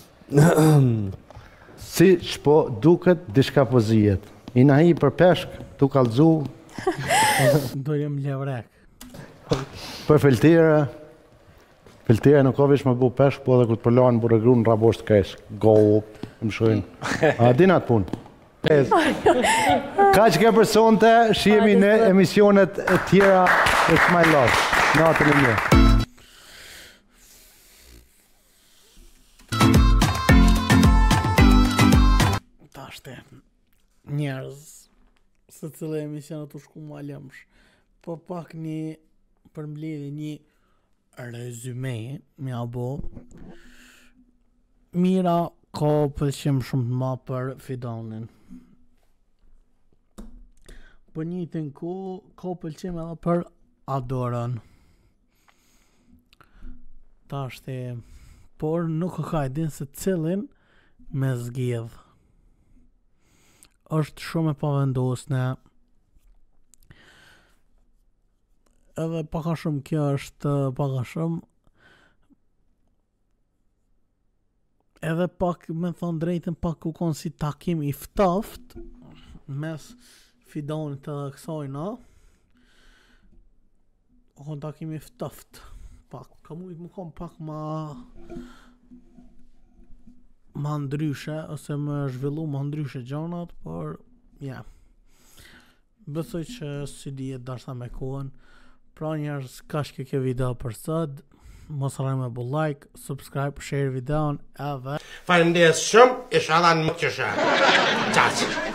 Si shpo duket dishka pozijet. I na hi për peshk, tu kalzu. Do jem levrek. Për filtire. Filtire nuk ka vish me bu peshk, po edhe këtë përlanë burë gru në rabosht kesh. Go, më shojnë. A dinat pun. Ka që ke personte, shihemi në emisionet e tjera e It's My Love. Natën e mirë. Njerëz, se cilë emisionet të shku ma lëmsh, po pak një përmbledhje, një rezume, me abo, Mira ka pëlqim shumë të ma për Fidonin. Po njëjtën kohë ka pëlqim edhe për Adorën. tashti, por nuk ka e din se cilin me zgjedh. Është shumë e pavendosne. Edhe paka shumë kjo është paka shumë. Edhe pak, me thonë drejtën, pak u konë si takim i ftoft mes Fidonit edhe kësajna. U konë takim i ftoft. Pak, ka mujt më konë pak ma ndryshe, ose më zhvillu ma ndryshe gjanat, por, ja. Besoj që si dijet dashta me kohën. Pra njerës, ka shke kjo video për sot. Mos harroni me bu like, subscribe, share videon, edhe... Faleminderit shumë, inshallah në më kësha. Qaci.